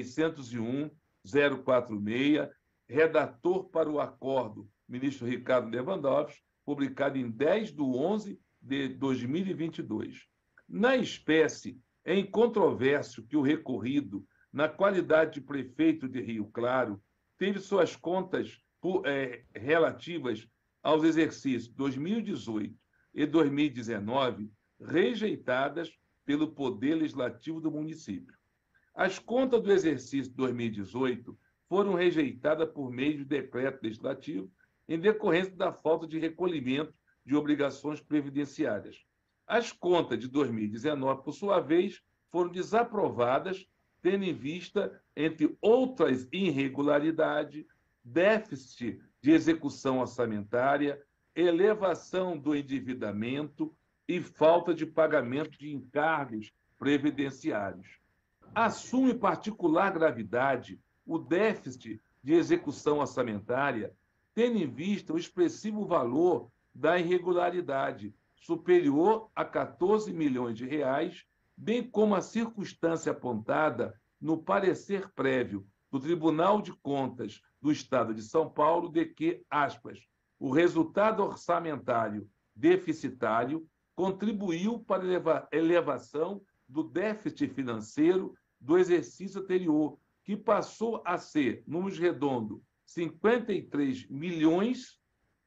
601-046, redator para o acordo, ministro Ricardo Lewandowski, publicado em 10/11 de 2022. Na espécie, é incontroverso que o recorrido, na qualidade de prefeito de Rio Claro, teve suas contas relativas aos exercícios 2018 e 2019 rejeitadas pelo Poder Legislativo do município. As contas do exercício 2018 foram rejeitadas por meio de decreto legislativo em decorrência da falta de recolhimento de obrigações previdenciárias. As contas de 2019, por sua vez, foram desaprovadas, tendo em vista, entre outras irregularidades, déficit de execução orçamentária, elevação do endividamento e falta de pagamento de encargos previdenciários. Assume particular gravidade o déficit de execução orçamentária, tendo em vista o expressivo valor da irregularidade, superior a 14 milhões de reais, bem como a circunstância apontada no parecer prévio do Tribunal de Contas do Estado de São Paulo de que, aspas, o resultado orçamentário deficitário contribuiu para a elevação do déficit financeiro do exercício anterior, que passou a ser, números redondos, 53 milhões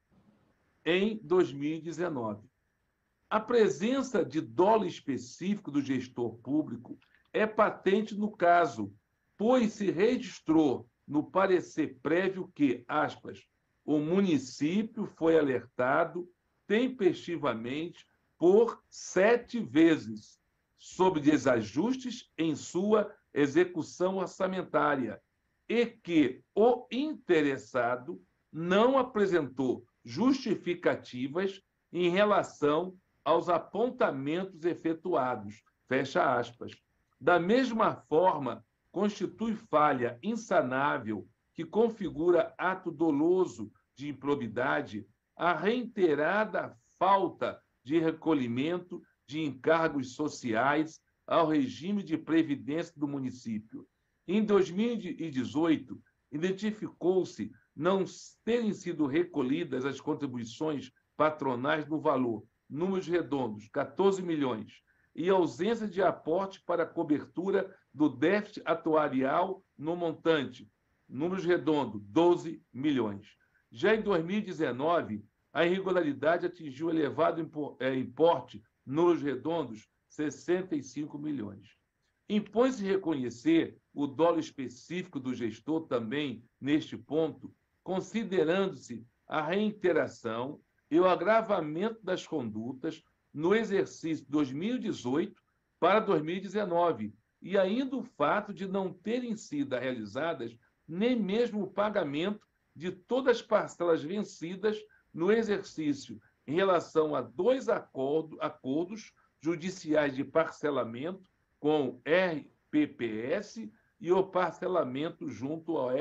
em 2019. A presença de dolo específico do gestor público é patente no caso, pois se registrou no parecer prévio que, aspas, o município foi alertado tempestivamente por 7 vezes sobre desajustes em sua execução orçamentária e que o interessado não apresentou justificativas em relação aos apontamentos efetuados, fecha aspas. Da mesma forma, constitui falha insanável que configura ato doloso de improbidade a reiterada falta de recolhimento de encargos sociais ao regime de previdência do município. Em 2018, identificou-se não terem sido recolhidas as contribuições patronais no valor, números redondos, 14 milhões, e ausência de aporte para a cobertura do déficit atuarial no montante, números redondos, 12 milhões. Já em 2019, a irregularidade atingiu elevado importe, números redondos, 65 milhões. Impõe-se reconhecer o dolo específico do gestor também neste ponto, considerando-se a reiteração e o agravamento das condutas no exercício 2018 para 2019, e ainda o fato de não terem sido realizadas nem mesmo o pagamento de todas as parcelas vencidas no exercício em relação a 2 acordos judiciais de parcelamento com o RPPS e o parcelamento junto ao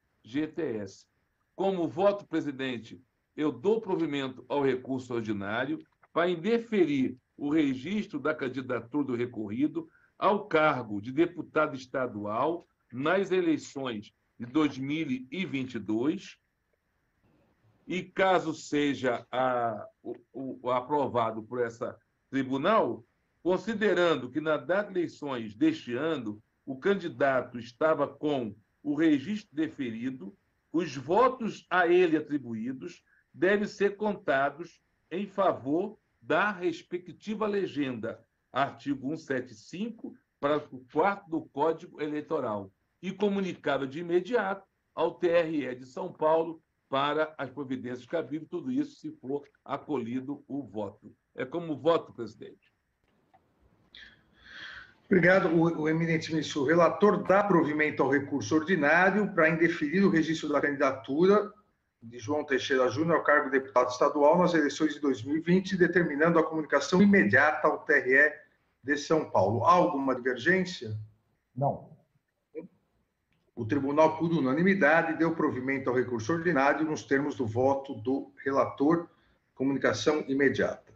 FGTS. Como voto, presidente, eu dou provimento ao recurso ordinário para indeferir o registro da candidatura do recorrido ao cargo de deputado estadual nas eleições de 2022, e, caso seja aprovado por essa tribunal, considerando que na data de eleições deste ano o candidato estava com o registro deferido, os votos a ele atribuídos devem ser contados em favor da respectiva legenda, artigo 175, parágrafo 4º do Código Eleitoral, e comunicado de imediato ao TRE de São Paulo para as providências cabíveis, tudo isso se for acolhido o voto. É como voto, presidente. Obrigado. O eminente ministro relator dá provimento ao recurso ordinário para indeferir o registro da candidatura de João Teixeira Júnior ao cargo de deputado estadual nas eleições de 2020, determinando a comunicação imediata ao TRE de São Paulo. Há alguma divergência? Não. O tribunal, por unanimidade, deu provimento ao recurso ordinário nos termos do voto do relator, comunicação imediata.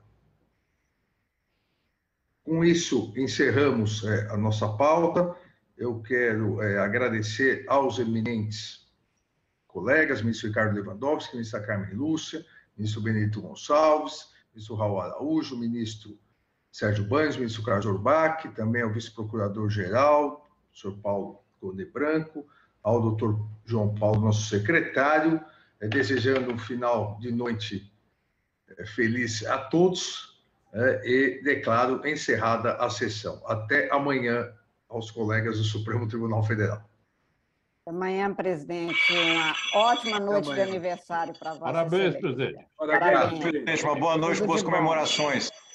Com isso, encerramos a nossa pauta. Eu quero agradecer aos eminentes colegas, ministro Ricardo Lewandowski, ministra Carmen Lúcia, ministro Benedito Gonçalves, ministro Raul Araújo, ministro Sérgio Banhos, ministro Carlos Orbach, também ao vice-procurador-geral, senhor Paulo Cone Branco, ao doutor João Paulo, nosso secretário, desejando um final de noite feliz a todos e declaro encerrada a sessão. Até amanhã aos colegas do Supremo Tribunal Federal. Amanhã, presidente, uma ótima noite de aniversário para você. Parabéns, presidente. Parabéns, presidente. Uma boa noite, boas comemorações.